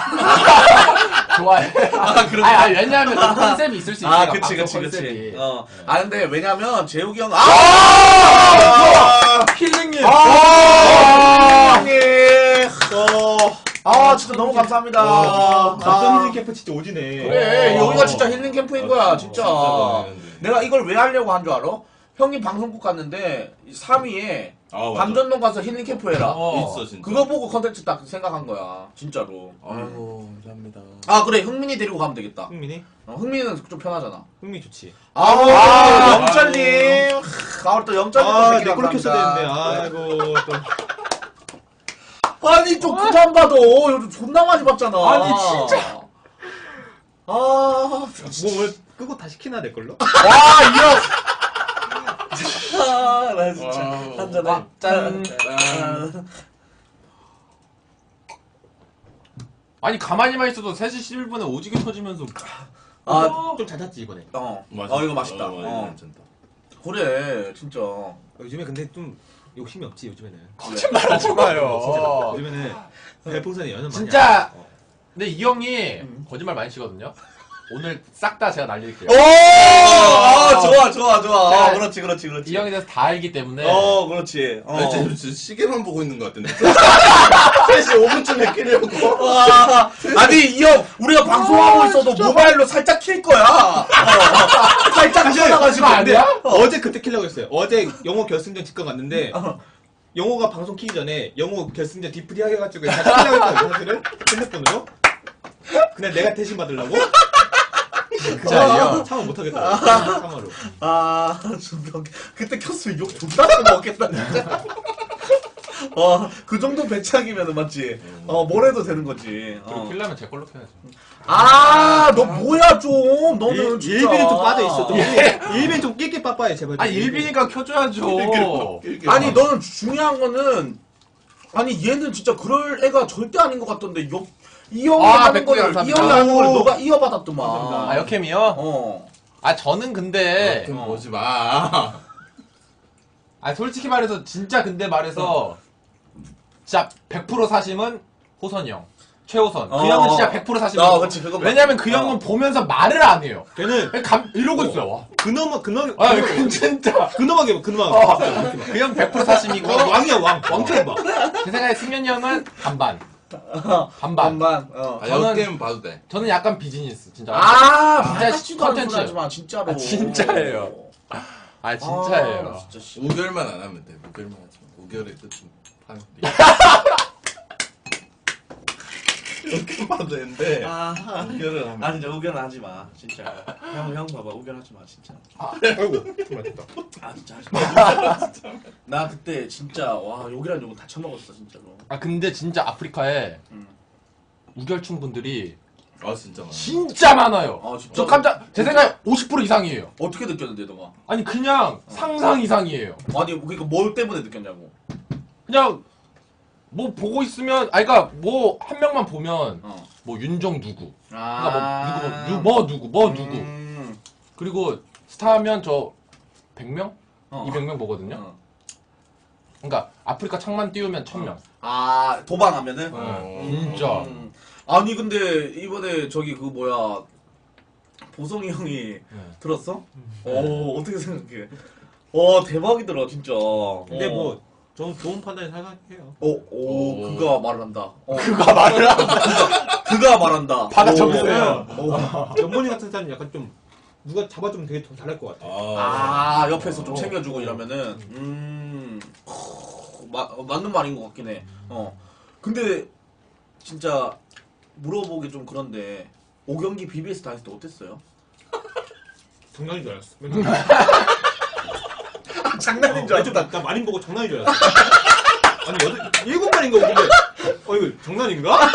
좋아해. 아 그럼. 아니, 아니 왜냐하면 그 컨셉이 있을 수 있어요. 아 그치 방송 그치 컨셉이. 그치. 어. 아 근데 왜냐면 재욱이 형. 아! 힐링님. 아! 형님. 어. 아 진짜 너무 감사합니다. 아, 남편 힐링 캠프 진짜 오지네. 그래 여기가 진짜 힐링 캠프인 거야 진짜. 너무 내가 이걸 왜 하려고 한 줄 알아? 형님 방송국 갔는데 삼 위에 아 맞아. 감전동 가서 힐링 캠프 해라. 어. 있어 진짜. 그거 보고 컨텐츠 딱 생각한 거야 진짜로. 아이고 감사합니다. 아 그래 흥민이 데리고 가면 되겠다. 흥민이? 어, 흥민이는 좀 편하잖아. 흥민이 좋지. 아우 아, 영철님. 아 우리 또 영철님 또 아, 백 개 내 걸로 켰어야 되는데. 감사합니다. 아이고 또. 아니 좀 그만 봐도 요즘 존나 많이 봤잖아. 아니, 진짜. 아 뭐 오늘 끄고 다시 키나 내 걸로? 와 이형. 아, 나 진짜 와우. 한잔해. 아, 짠. 아니 가만히만 있어도 세 시 십일 분에 오지게 터지면서. 아, 좀 잘 탔지 이번에. 어. 맛있다. 어 이거 맛있다. 어, 어. 괜찮다. 그래 진짜. 요즘에 근데 좀 욕심이 없지 요즘에는. 거짓말하지 마요. 요즘에는 별풍선이 연연 많이. 진짜. 안 해. 어. 근데 이 형이 음. 거짓말 많이 치거든요. 오늘 싹 다 제가 날릴게요. 오, 아, 좋아, 좋아, 좋아. 어, 네. 그렇지, 그렇지, 그렇지. 이 형에 대해서 다 알기 때문에. 어, 그렇지. 어. 아니 쟤 진짜 시계만 보고 있는 것 같은데. 세 시 오 분쯤에 끼려고. 와, 아니 이 형 우리가 방송하고 있어도 모바일로 살짝 킬 거야. 어, 살짝 켜놔가지고 아니야? 안 돼? 어제 그때 키려고 했어요. 어제 영호 결승전 직관 갔는데 영호가 방송 키기 전에 영호 결승전 디프리 하게 해가지고 다시 키려고 했거든 사실은 핸드폰으로. 그냥 내가 대신 받으려고. 진짜요? 참아 못하겠다. 참아로. 아, 존나 그때 켰으면 욕 존나 먹겠다 진짜. 어, 그 정도 배짱이면은 맞지. 어, 뭘 해도 되는 거지. 그리고 어. 킬라면 제 걸로 켜야죠. 아, 너 뭐야 좀. 너는 진짜. 일빈이 좀 빠져 있어. 좀 일빈 좀 끼끼 빠빠해 제발. 좀. 아니 일비니까 켜줘야죠. 아니 너는 중요한 거는 아니 얘는 진짜 그럴 애가 절대 아닌 것 같던데 요, 이 형이 아, 하는 백구리 거를 이 감사합니다. 형이 하는 걸 오. 너가 이어받았더만. 아 역캠이요? 어. 아 저는 근데 좀 보지 마. 아 솔직히 말해서 진짜 근데 말해서 진짜 백 퍼센트 사심은 호선이 형. 최호선. 그 어, 형은 진짜 어. 백 퍼센트 아, 사심이고. 그치, 그건 왜냐면 맞지. 그 형은 어. 보면서 말을 안 해요. 걔는 그냥 감, 이러고 있어요. 와. 근엄 근엄 아, 그 진짜. 근엄하게 봐, 근엄하게. 어, 봐. 그 형 백 퍼센트 사심이고. 와, 왕이야 왕. 왕처럼 봐. 제 생각에 승현이 형은 반반. 반반. 반반. 어. 아, 저는- 여 게임 봐도 돼. 저는 약간 비즈니스 진짜. 아, 진짜 하지도 않은 컨텐츠. 소리 하지 마, 진짜로. 아, 진짜예요. 아 아, 나 진짜예요. 진짜 씨. 우결만 안 하면 돼. 우결만 하지 마. 우결의 끝은 파는. 이렇게 봐도 되는데 아, 우결을 하면. 아 진짜 우결은 하지 마, 진짜. 형, 형 봐봐, 우결하지 마, 진짜. 아이고 정말 됐다. 아 진짜 하지 마. 나 그때 진짜 와 욕이란 욕은 다 처먹었어 진짜로. 아 근데 진짜 아프리카에 음. 우결충 분들이 아 진짜 많아. 진짜 많아요. 아 진짜. 저 깜짝 제 생각에 오십 퍼센트 이상이에요. 어떻게 느꼈는데 너가? 아니 그냥 상상 이상이에요. 아니 그러니까 뭘 때문에 느꼈냐고. 그냥 뭐 보고 있으면 아니 그러니까 뭐 한 명만 보면 어. 뭐 윤정 누구 아. 그러니까 뭐 누구 뭐, 누구 뭐 누구 음. 그리고 스타하면 저 백 명? 어. 이백 명 보거든요. 어. 그러니까 아프리카 창만 띄우면 천 명. 아 도방하면은. 어. 진짜. 음. 아니 근데 이번에 저기 그 뭐야 보성이 형이 네. 들었어? 어 어떻게 생각해? 와 대박이더라 진짜. 근데 어. 뭐 저는 좋은 판단이 생각해요. 오, 오, 오. 그가 말을 한다. 어. 그가 말을 하고 그가 말한다. 받아 오. 적으세요. 오. 연mon이 같은 사람이 약간 좀 누가 잡아주면 되게 더 잘할 것 같아. 아, 아, 옆에서 좀 어. 챙겨주고 이러면은, 음, 후, 마, 맞는 말인 것 같긴 해. 어. 근데, 진짜, 물어보기 좀 그런데, 오 경기 비비에스 다녔을 때 어땠어요? 장난인 줄 알았어. 맨날 장난인 줄 어, 나, 나 마린 보고 장난인 줄 알았어. 아니 여덟 일곱 마리인 거 보는데 어 이거 장난인가?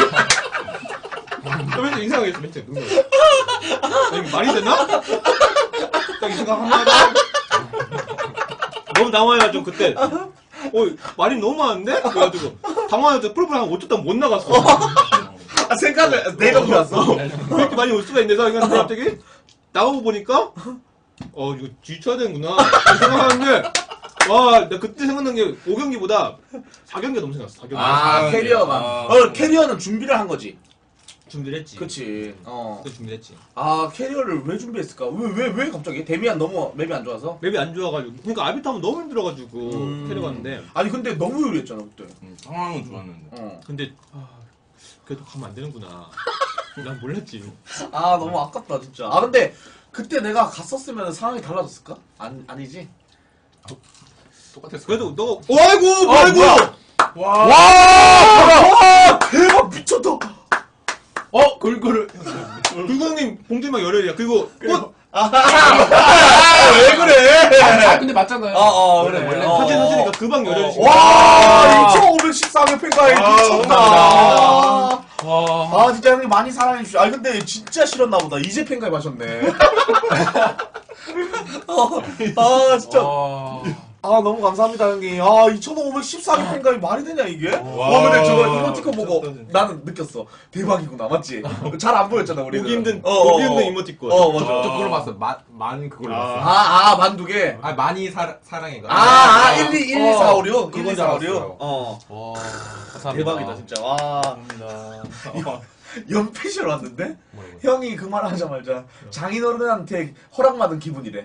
그러면서 이상하게 했어 멘트 눈물. 아, 이거 말이 되나? 딱 이 생각 한마다 너무 당황해가지고 그때 어 말이 너무 많은데? 그래가지고 당황해서 프로필 한 오 초 동안 못 나갔어. 아, 생각을, 내가 몰랐어. 왜 이렇게 많이 올 수가 있네 생각했는데 갑자기 나오고 보니까 어 이거 지쳐야 되는구나 생각하는데 와 나 그때 생각난 게 오 경기보다 사 경기가 너무 생각났어. 사 경기. 아, 아, 캐리어가. 아. 어, 캐리어는 준비를 한 거지. 준비를 했지. 그치. 어. 그때 준비를 했지. 아, 캐리어를 왜 준비했을까? 왜, 왜, 왜 갑자기? 데미안 너무 맵이 안 좋아서? 맵이 안 좋아가지고 그러니까 아비타면 너무 힘들어가지고 음. 캐리 갔는데 아니, 근데 너무 유리했잖아, 그때. 음, 상황은 좋았는데. 어. 근데 아, 그래도 가면 안 되는구나. 난 몰랐지. 아 너무 아깝다 진짜. 아 근데 그때 내가 갔었으면 상황이 달라졌을까? 안 아니지? 똑같았어. 그래도 너 어이구 아, 아이고 뭐야? 와, 와! 와 대박 미쳤다. 어, 그걸 불공님 봉지막 열혈이야. 그리고 꽃 왜 그래? 아, 근데 맞잖아요. 어, 어, 원래 그래. 원래 어. 사진 사진이니까 그방 열혈이 지금. 와 이천오백십사 명 팬가에 아, 미쳤다. 감사합니다. 와. 아 진짜 형님 많이 사랑해 주시. 아 근데 진짜 싫었나 보다. 이제 팬가에 마셨네. 어, 아 진짜. 와. 아 너무 감사합니다 형님. 아 이천오백십사 명 팬가에 말이 되냐 이게? 와, 와 근데 저거 이모티콘 보고 미쳤다, 진짜. 나는 느꼈어. 대박이구나 맞지? 잘 안 보였잖아 우리는. 보기 힘든 어, 어, 보기 힘든 어. 이모티콘. 어 맞아. 저 그걸로 봤어. 만, 만 그걸로 아. 봤어. 아, 아, 만두 개. 아, 많이 사, 사랑해가. 아, 아, 일, 이, 일, 이, 사, 오, 육. 그건 일, 이, 사, 오, 육. 알았어요. 어. 와. 감사합니다. 대박이다, 진짜. 와. 감사합니다. 연패시로 왔는데? 뭐라고요? 형이 그 말 하자마자 장인어른한테 허락받은 기분이래.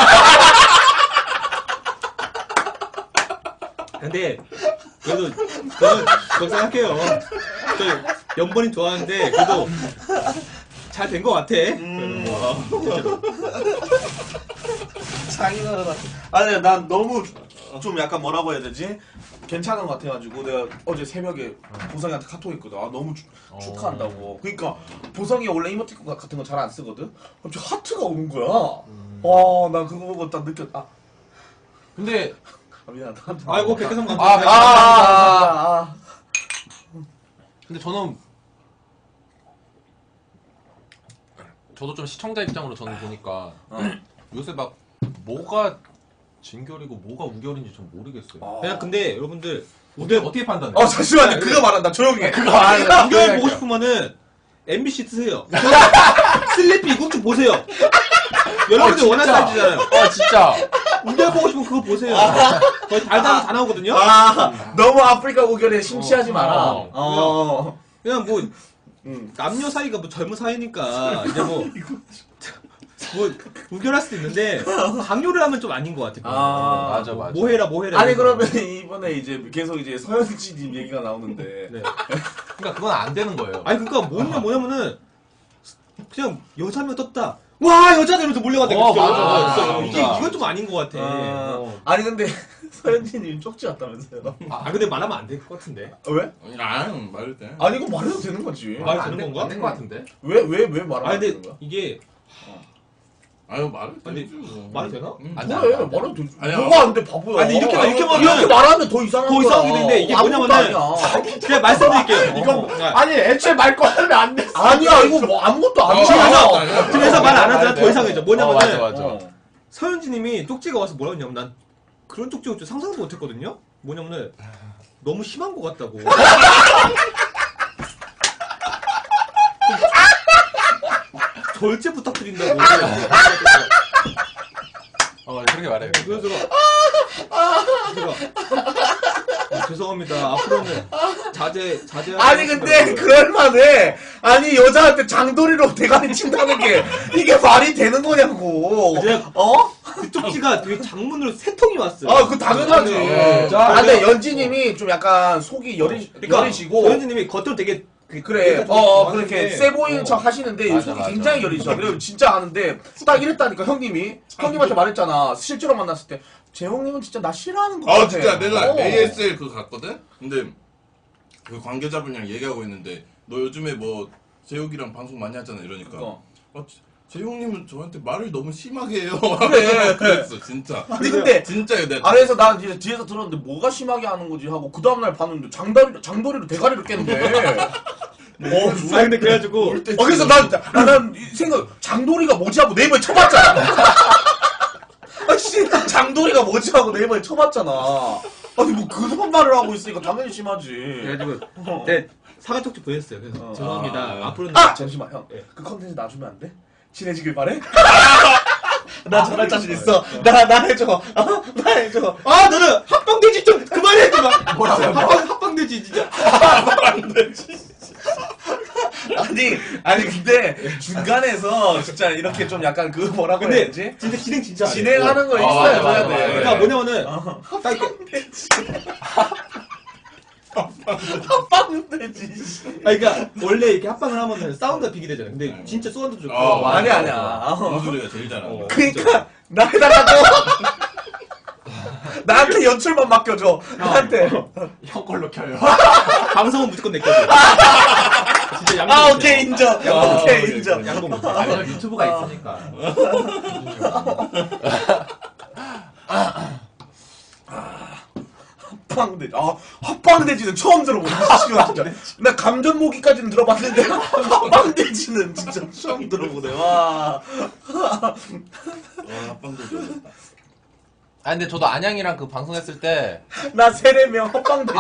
근데 그래도 저는 그렇게 생각해요. 저 연번이 좋아하는데 그래도 잘 된 것 같아. 음. 그래도. 장인어른. 아니, 난 너무 좀 약간 뭐라고 해야 되지? 괜찮은 것 같아가지고 내가 어제 새벽에 보성이한테 카톡 했거든. 아 너무 축- 축하한다고. 그러니까 보성이 원래 이모티콘 같은 거 잘 안 쓰거든. 갑자기 하트가 오는 거야. 와, 나 그거 보고 딱 느꼈. 아, 근데 아 미안하다. 아이고 백화점 아, 감사합니다. 아, 아, 아. 근데 저는 저도 좀 시청자 입장으로 저는 보니까 어. 요새 막 뭐가 진결이고 뭐가 우결인지 좀 모르겠어요. 그냥 근데 여러분들 어떻게 어떻게 판단해? 어 잠시만요. 그거 말한다. 조용히 해. 그거 아, 우결 보고 싶으면은 엠비씨 트세요. 슬리피 이국 좀 보세요. 여러분들 어, 원하는 진짜. 사이즈잖아요. 아 진짜 우결 보고 싶으면 그거 보세요. 거의 달달이 다 나오거든요. 아 너무 아프리카 우결에 심취하지 마라. 어. 어. 그냥 뭐 음. 남녀 사이가 뭐 젊은 사이니까 이제 뭐. 뭐 우결할 수도 있는데 강요를 하면 좀 아닌 것 같아. 아, 맞아, 맞아. 뭐해라 뭐해라. 아니 이러면서. 그러면 이번에 이제 계속 이제 서현진님 얘기가 나오는데. 네. 그러니까 그건 안 되는 거예요. 아니 그러니까 뭐냐 뭐냐면은 그냥 여자 한 명 떴다. 와 여자다 이러면서 몰려가다. 어, 맞아, 맞아. 이게 진짜. 이건 좀 아닌 것 같아. 아, 어. 아니 근데 서현진님 쪽지 왔다면서요? 아 근데 말하면 안 될 것 같은데. 왜? 아 말을 돼. 아니 이거 말해도 되는 거지. 말- 안 되는 돼- 건가? 안 된 거 같은데. 왜 왜 왜 말하면 아 안 되는 근데 거야? 이게 아유 말을 근데 되지 뭐. 말이 되나? 응. 안 돼, 그래 안 돼, 안 돼. 말해도 되지. 아니야. 뭐가 안 돼 바보야. 아니, 이렇게- 이렇게 말하면- 이렇게 말하면 더 이상한 더 거야. 이상하긴 한데 이게 아무것도 뭐냐면은 아니야. 그냥 말씀드릴게요. 이건 아, 아니 애초에 말 꺼내면 안 돼. 아니야 이거 뭐 아무것도 어, 아니야. 아무것도 아니야. 그래서 말 안 하잖아. 돼. 더 이상해져. 뭐냐면은 어, 맞아, 맞아. 어. 서현진님이 쪽지가 와서 뭐라고 했냐면 난 그런 쪽지가 좀 상상도 못했거든요. 뭐냐면은 너무 심한 것 같다고. 절제 부탁드린다고. 어 그렇게 말해. 그래서 제가 제가 어, 죄송합니다. 앞으로는 자제 자제. 아니 근데 그럴만해. 아니 여자한테 장도리로 대가리 친다는 게 이게 말이 되는 거냐고. 이제 어? 그 쪽지가 되게 장문으로 세 통이 왔어요. 아, 그 당연하지. 어, 아, 근데 연지님이 좀 약간 속이 여리, 그러니까 여리시고. 서현진님이 겉으로 되게 그- 그래, 되게 좀 어, 하는데, 그렇게 세 보이는 어. 척 하시는데 맞아, 속이 맞아. 굉장히 여리셔. 그리고 진짜 하는데 딱 이랬다니까 형님이 형님한테 말했잖아. 실제로 만났을 때 재홍님은 진짜 나 싫어하는 거 같아. 아 진짜 내가 어. 에이에스엘 그거 갔거든? 근데 그 관계자분이랑 얘기하고 있는데 너 요즘에 뭐 재욱이랑 방송 많이 하잖아 이러니까 어. 어, 재욱님은 저한테 말을 너무 심하게 해요. 그래. 그랬어 진짜. 아니 근데 진짜요 내가. 안에서 난 이제 뒤에서 들었는데 뭐가 심하게 하는 거지 하고 그 다음날 봤는데 장다리, 장도리로 대가리를 깼는데. 어, 무슨 아 근데 그래가지고 어, 그래서 난, 난, 난 생각, 장도리가 뭐지 하고 네이버에 쳐봤잖아. 아, 씨, 장도리가 뭐지 하고 네이버에 쳐봤잖아. 아니, 뭐, 그런 말을 하고 있으니까 당연히 심하지. 그래가지고 어. 내 사과 쪽지 보냈어요. 그래서 어. 죄송합니다. 아. 앞으로는 아! 잠시만, 형. 예. 그 컨텐츠 놔주면 안 돼? 친해지길 바래? 나 전할 자신 있어. 나, 나 해줘. 어? 나 해줘. 아 너는 합방돼지 좀 그만해 좀. 뭐라고요? 합방 합방돼지 진짜. 아니, 아니, 근데 중간에서 진짜 이렇게 좀 약간 그 뭐라고 근데 해야지? 진짜 진행 진짜 안 해. 진행하는 거 어, 있어야 맞아, 돼. 맞아, 맞아. 그러니까 뭐냐면은 어. 딱 이렇게 빵돼지. 아 그러니까 원래 이렇게 합방을 하면은 사운드가 비기 되잖아요. 근데 진짜 사운드 좋고. 어, 아니, 맞아. 아니야. 노주리가 제일 잘한다. 어. 그니까 나 해달라고. 나한테 연출만 맡겨줘. 나한테. 형 걸로 켜요. 방송은 무조건 내 거지. 진짜 양보. 아 못해. 오케이 인정. 어, 오케이 그래, 인정. 그래, 양보 못해. 아니 형 유튜브가 있으니까. 합방돼지. 아 합방돼지는 처음 들어보네. 진짜. 나 감전모기까지는 들어봤는데 합방돼지는 진짜 처음 들어보네. 와. 와 합방도 좋았다. 아 근데 저도 안양이랑 그 방송했을 때 나 세례명 합방돼지.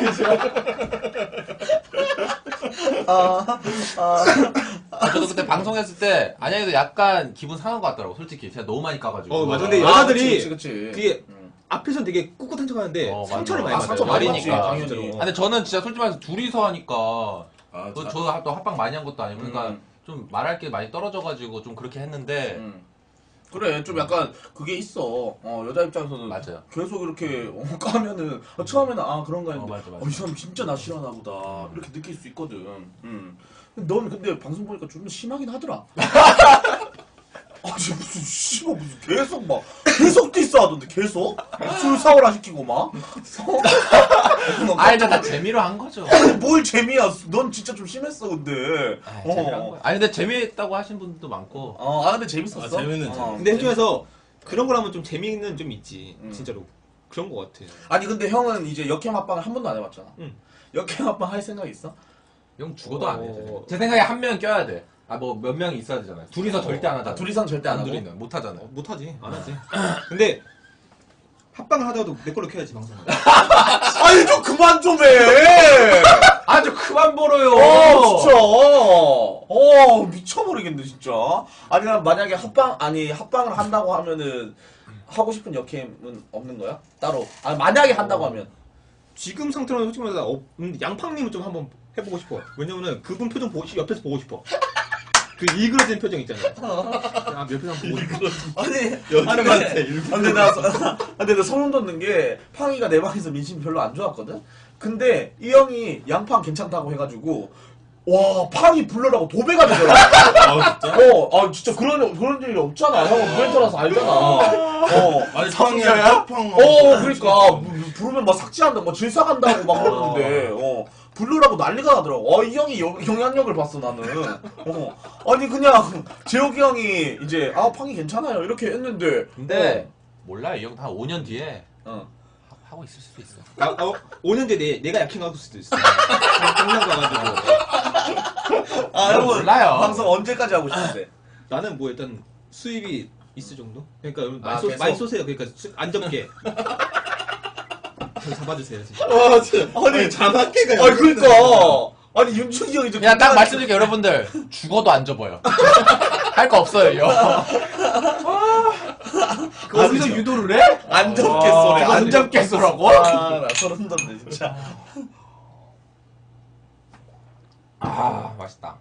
아, 아, 아, 저도 그때 방송했을 때 안양이도 약간 기분 상한 것 같더라고 솔직히 제가 너무 많이 까가지고. 어 맞아. 근데 아, 여자들이 그치, 그치, 그치. 그게 음. 앞에서는 되게 꿋꿋한 척하는데 어, 상처를 맞아. 많이 아, 받아요. 상처 많이 말이니까. 받지, 당연히. 아, 근데 저는 진짜 솔직히 말해서 둘이서 하니까 아, 저, 자, 저도 또 합방 많이 한 것도 아니고 그러니까 음. 좀 말할 게 많이 떨어져가지고 좀 그렇게 했는데 음. 그래 좀 약간 그게 있어. 어 여자 입장에서는 맞아요. 계속 이렇게 어, 까면은 어, 처음에는 아 그런가 했는데 어, 맞아, 맞아. 어, 이 사람 진짜 나 싫어하나 보다 이렇게 느낄 수 있거든. 음. 근데 넌 근데 방송 보니까 좀 심하긴 하더라. 아 진짜 무슨 씨발 무슨 계속 막 계속 디스하던데 계속 술 사오라 시키고 막. 어? 아니 나 재미로 한 거죠. 아니 뭘 재미야? 넌 진짜 좀 심했어 근데. 아, 재미로 한 거야. 아니 근데 재미있다고 하신 분들도 많고. 어, 아 근데 재밌었어. 아, 재미는 어. 재밌- 근데 해중에서 그런 걸 하면 좀 재미는 좀 있지. 음. 진짜로 그런 거 같아. 아니 근데 형은 이제 역행 합방을 한 번도 안 해봤잖아. 응. 역행 합방 할 생각 있어? 형 죽어도 안 해. 어. 제 생각에 한 명 껴야 돼. 아 뭐 몇 명이 있어야 되잖아요. 둘이서 절대 안 하잖아. 아, 둘이선 절대 안 하고? 둘이는 못 하잖아요. 어, 못하지. 안 하지. 근데 합방을 하다가도 내 걸로 켜야지 방송. 아니 좀 그만 좀 해. 아주 그만 벌어요. 어 진짜 어 미쳐버리겠네 진짜. 아니 난 만약에 합방 아니 합방을 한다고 하면은 하고 싶은 역캠은 없는 거야? 따로. 아 만약에 한다고 하면 지금 상태로는 솔직히 말해서 어, 음, 양팡님은 좀 한번 해보고 싶어. 왜냐면은 그분 표정 보고 싶- 옆에서 보고 싶어. 그 일그러진 표정 있잖아요. 아, 옆에서 한번 보고 싶어. 아니 여자한테 근데, 일부러. 근데 나 근데 나 소름 돋는 게 팡이가 내 방에서 민심 별로 안 좋았거든. 근데 이 형이 양팡 괜찮다고 해가지고 와 팡이 불러라고 도배가 되더라. 아 진짜? 어, 아 진짜 그런 그런 일이 없잖아. 형은 멘토라서 알잖아. 어. 아니 성녀야? 팡이야? 어, 그러니까 부- 부르면 막 삭제한다, 뭐 질사간다고 막 그러는데, 어, 부르라고 난리가 나더라고. 어, 이 형이 여- 영향력을 봤어 나는. 어, 아니 그냥 재욱이 형이 이제 아 팡이 괜찮아요 이렇게 했는데, 근데 몰라요. 이 형 한 오 년 뒤에 어, 하- 하고 있을 수도 있어. 아, 어, 오 년 뒤에 내가 약행 가고 수도 있어. 장난 가가지고. 아 여러분 몰라요. 방송 언제까지 하고 싶은데? 나는 뭐 일단 수입이 있을 정도? 그러니까 여러분 아, 많이, 쏘, 계속? 많이 쏘세요. 그러니까 수, 안 적게. 저 잡아주세요 진짜. 와 진짜. 아니 자막회가. 아 그러니까 아니 윤준이 형이 좀 그냥 딱 말씀드릴게요, 여러분들. 죽어도 안 접어요. 할 거 없어요, 이 형. 그거 거기서 진짜. 유도를 해? 안 접겠어. 아, 안 접겠어라고? 아나 소름 돋네 진짜. 아, 맛있다.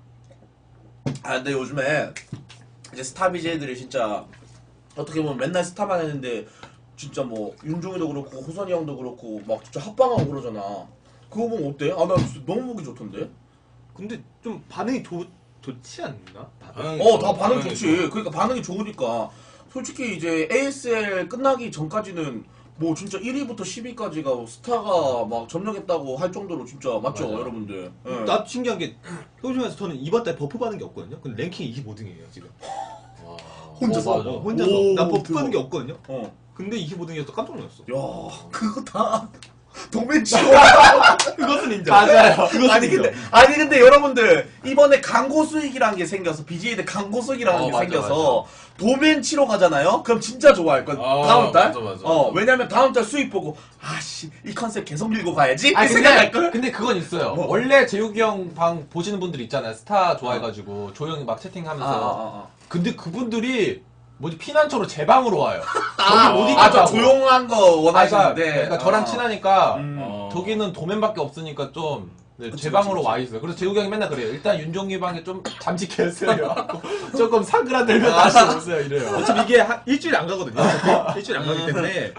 아 근데 요즘에 이제 스타 비제이들이 진짜 어떻게 보면 맨날 스타만 했는데 진짜 뭐 윤종이도 그렇고 호선이 형도 그렇고 막 진짜 합방하고 그러잖아. 그거 보면 어때? 아 나 진짜 너무 보기 좋던데. 근데 좀 반응이 좋, 좋지 않나? 다들? 어 다 반응 좋지. 그러니까 반응이 좋으니까 솔직히 이제 에이에스엘 끝나기 전까지는 뭐 진짜 일 위부터 십 위까지가 스타가 막 점령했다고 할 정도로 진짜 맞죠 맞아요. 여러분들. 예. 나도 신기한 게 솔직히 저는 이번 달 버프 받은 게 없거든요. 근데 랭킹 이십오 등이에요 지금. 혼자서? 어, 맞아. 어, 혼자서 오, 나 버프 대박. 받은 게 없거든요. 어. 근데 이십오 등이어서 깜짝 놀랐어. 야 그거 다 동맹치고. 그것은 인정. 맞아요. 아니 근데 아니 근데 여러분들 이번에 광고 수익이라는 게 생겨서 비제이들 광고 수익이라는 어, 게 맞아, 생겨서 도면 치러 가잖아요. 그럼 진짜 좋아할 거야. 아, 다음 달. 맞아, 맞아. 어 왜냐면 다음 달 수익 보고 아씨 이 컨셉 계속 밀고 가야지. 아니 이 생각할 근데, 걸. 근데 그건 있어요. 뭐? 원래 재욱이 형 방 보시는 분들 있잖아요. 스타 좋아해가지고 조용히 막 아, 채팅하면서. 아, 아, 근데 그분들이 뭐지 피난처로 제 방으로 와요. 아, 저기 못 아, 저 있겠다고. 조용한 거 아, 그러니까, 원하시는데. 그러니까 저랑 아. 친하니까 음. 어. 저기는 도면밖에 없으니까 좀. 네, 그치, 제 방으로 그치, 와 그치. 있어요. 그래서 재욱이 형이 맨날 그래요. 일단 윤종이 방에 좀 잠식해 주세요. 조금 사그라들면 다시 오세요. 이래요. 어차피 이게 한 일주일 안 가거든요. 어차피 일주일 안 가기 때문에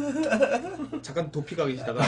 잠깐 도피 가 계시다가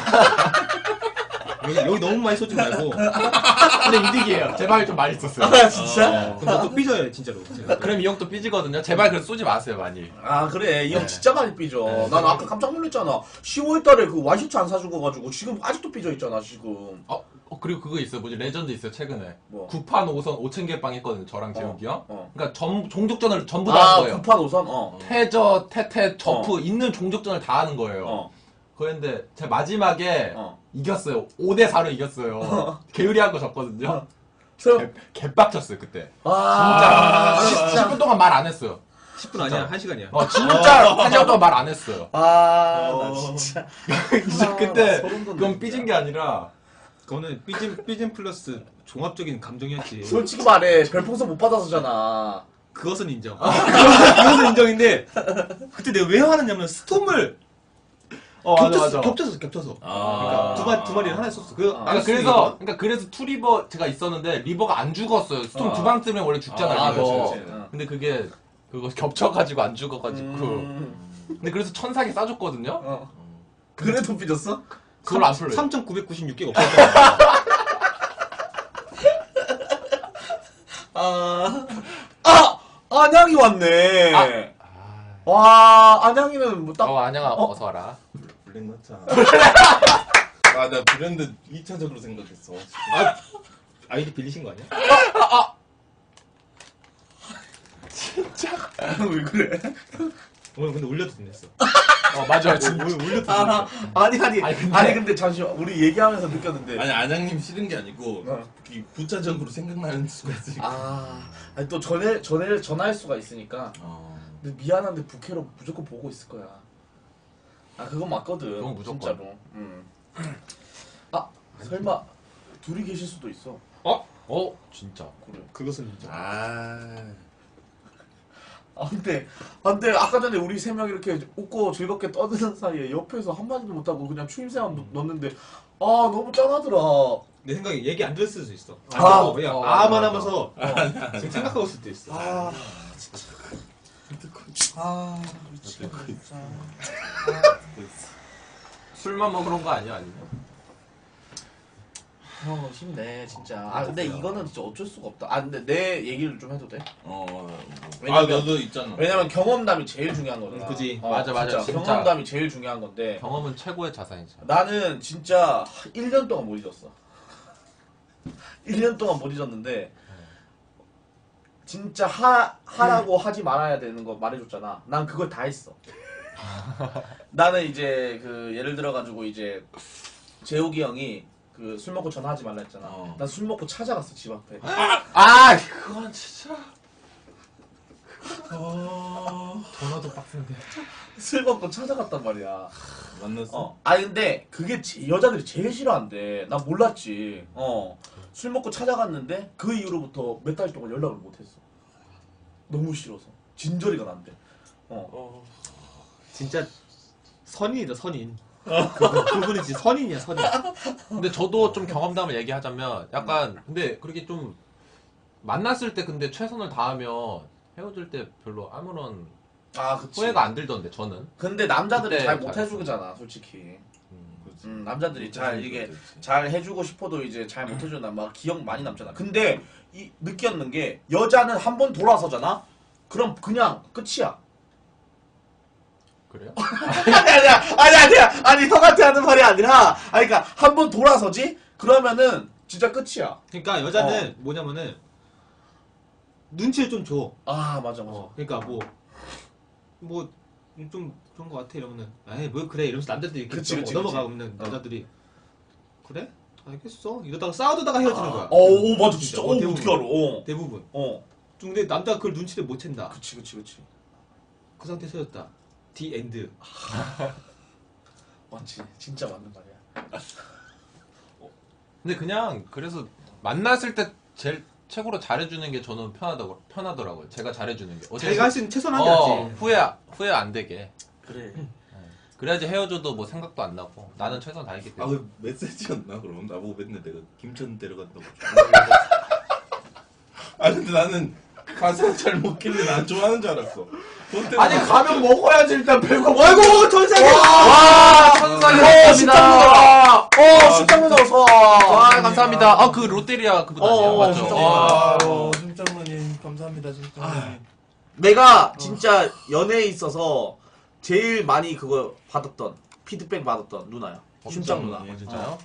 여기, 여기 너무 많이 쏘지 말고 근데 이득이에요. 제 방에 좀 많이 있었어요. 아 진짜? 그럼 또 삐져요 진짜로. 제가. 그럼 이 형 또 삐지거든요. 제발 그래서 쏘지 마세요 많이. 아 그래 이 형 네. 진짜 많이 삐져. 네. 난 아까 깜짝 놀랐잖아. 시월 달에 그 와이셔츠 안 사주고 가지고 지금 아직도 삐져 있잖아 지금. 어, 어, 그리고 그거 있어요. 뭐지 레전드 있어요 최근에. 뭐? 구판 오선 오천 개 빵 했거든요. 저랑 재욱이 형. 어. 그러니까 전 종족전을 전부 다 하는 아 거예요. 구판 오선. 어. 태저, 태태, 저프 어. 있는 종족전을 다 하는 거예요. 어. 그런데 제가 마지막에 어. 이겼어요. 오 대 사로 이겼어요. 게으리한 거 졌거든요. 서 개, 개빡쳤어요 그때. 아 진짜 십 분 동안 말 안 했어요. 십 분 아니야 한 시간이야. 어 진짜 한 시간 동안 말 안 했어요. 아나 진짜. 진짜 아, 그때 소름 돋네, 그건 진짜. 삐진 게 아니라 그거는 삐짐 삐짐 플러스 종합적인 감정이었지. 솔직히 말해 별풍선 못 받아서잖아. 그것은 인정. 그것은, 그것은 인정인데 그때 내가 왜 화났냐면 스톰을 어 겹쳤어, 겹쳐서 겹쳐서. 아. 그러니까 두 마리 두 마리를 하나 썼어. 그 아, 그러니까 그래서 그러니까 그래서 투리버 제가 있었는데 리버가 안 죽었어요. 스톰 아. 두 방 뜨면 원래 죽잖아요. 아, 리버. 그렇지, 그렇지. 응. 근데 그게 그거 겹쳐가지고 안 죽어가지고. 음. 근데 그래서 천사기 싸줬거든요. 어. 그래도 삐졌어? 그걸 안 풀려요. 삼천구백구십육 개가 없었잖아. 아. 아! 안양이 왔네. 아. 와, 안양이는 뭐 딱. 어 안녕아 어? 어? 서 와라. 블랙 넣자. 아, 나 브랜드 이 차적으로 생각했어. 아, 아이디 빌리신 거 아니야? 왜 그래? 오늘 근데 올려도 됐어. 어 맞아요. 진짜. 오늘 올려도 아, 됐어. 아니, 아니. 아니, 근데- 아니, 근데 잠시만. 우리 얘기하면서 느꼈는데. 아니, 안양님 싫은 게 아니고, 어. 이 부차적으로 생각나는 수가 있으니까. 아, 아니, 또 전해, 전해, 전화할 수가 있으니까. 어. 근데 미안한데 부캐로 무조건 보고 있을 거야. 아, 그건 맞거든. 그건 무조건. 진짜로. 음. 아 설마 둘이 계실 수도 있어. 어 진짜. 그래. 그것은 인정. 아 아 근데 아, 근데 아까 전에 우리 세 명 이렇게 웃고 즐겁게 떠드는 사이에 옆에서 한 마디도 못하고 그냥 추임새만 넣었는데 아 너무 짠하더라. 내 생각에 얘기 안 들었을 수도 있어. 아, 아, 그냥 어, 아만 맞아. 하면서 지금 생각하고 있을 수도 있어. 아 아 미치겠네 진짜. 술만 먹으러 온 거 아니야 아니면? 형 힘내 진짜. 아 근데 이거는 진짜 어쩔 수가 없다. 아 근데 내 얘기를 좀 해도 돼? 어, 뭐. 왜냐면- 아 너도 있잖아. 왜냐면 경험담이 제일 중요한 거잖아. 음, 그지. 어, 맞아, 맞아, 진짜 진짜. 경험담이 제일 중요한 건데 경험은 최고의 자산이죠. 나는 진짜 일 년 동안 못 잊었어. 일 년 동안 못 잊었는데 진짜 하 하라고 하지 말아야 되는 거 말해줬잖아. 난 그걸 다 했어. 나는 이제 그 예를 들어 가지고 이제 재욱이 형이 그 술 먹고 전화하지 말라 했잖아. 어. 난 술 먹고 찾아갔어 집 앞에. 아 그건 진짜. 어... 전화도 빡센데. 술 먹고 찾아갔단 말이야. 만났어? 어. 아니 근데 그게 제- 여자들이 제일 싫어한대. 난 몰랐지. 어. 술 먹고 찾아갔는데 그 이후로부터 몇 달 동안 연락을 못했어. 너무 싫어서. 진저리가 난대. 어. 진짜 선인이다 선인. 그분, 그분이지 선인이야 선인. 근데 저도 좀 경험담을 얘기하자면 약간 근데 그렇게 좀 만났을 때 근데 최선을 다하면 헤어질 때 별로 아무런 아 그치. 후회가 안 들던데 저는. 근데 남자들이 그때 잘 못 잘했어. 해주잖아 솔직히. 음. 그렇지. 음, 남자들이 잘 이게 그렇지. 잘 해주고 싶어도 이제 잘 못 해주나 막 기억 많이 남잖아. 근데 이 느꼈는 게 여자는 한 번 돌아서잖아. 그럼 그냥 끝이야. 그래요? 아니 아니야 아니 아니야 아니 형한테 하는 말이 아니라 아니 그러니까 한 번 돌아서지 그러면은 진짜 끝이야. 그러니까 여자는 뭐냐면은 눈치를 좀 줘. 아 맞아 맞아. 어, 그러니까 뭐 뭐 좀 그런 거 같아 이러면은 에이 뭐 그래 이러면서 남자들이 이렇게 그치, 좀 그치, 넘어가 그치. 그러면 어. 여자들이 그래 알겠어 이러다가 싸우다가 헤어지는 거야. 어, 오 맞아 진짜. 진짜. 어 어, 대부분. 어떻게 알아? 어. 대부분. 어. 좀 근데 남자가 그걸 눈치를 못 챈다. 그치 그치 그치. 그 상태에서 헤어졌다. 디 엔드. 맞지. 진짜 맞는 말이야. 근데 그냥 그래서 만났을 때 제일 최고로 잘해주는 게 저는 편하다고 편하더라고요. 제가 잘해주는 게. 어차피 자기가 할 수 있는 최선을 어, 하는 거지. 후회 후회 안 되게. 그래. 그래야지 헤어져도 뭐 생각도 안 나고 나는 최선 다했기 아, 때문에. 그 메시지였나 그러면 나보고 맨날 내가 김천 데려간다고. 아 근데 나는 가슴 잘 먹길래 난 좋아하는 줄 알았어. 그것 때문에 아니 가면 먹어야지 일단 배고. 아이고 천사님. 와 천사님 어 십삼 어 십삼 년 넣어서. 와 감사합니다. 아 그 롯데리아 그분 아니에요? 어, 맞죠? 진짜. 와. 어, 심장모님 감사합니다 심장모님. 내가 진짜 연애에 있어서 제일 많이 그거 받았던 피드백 받았던 누나야. 심장 누나. 어, 진짜요?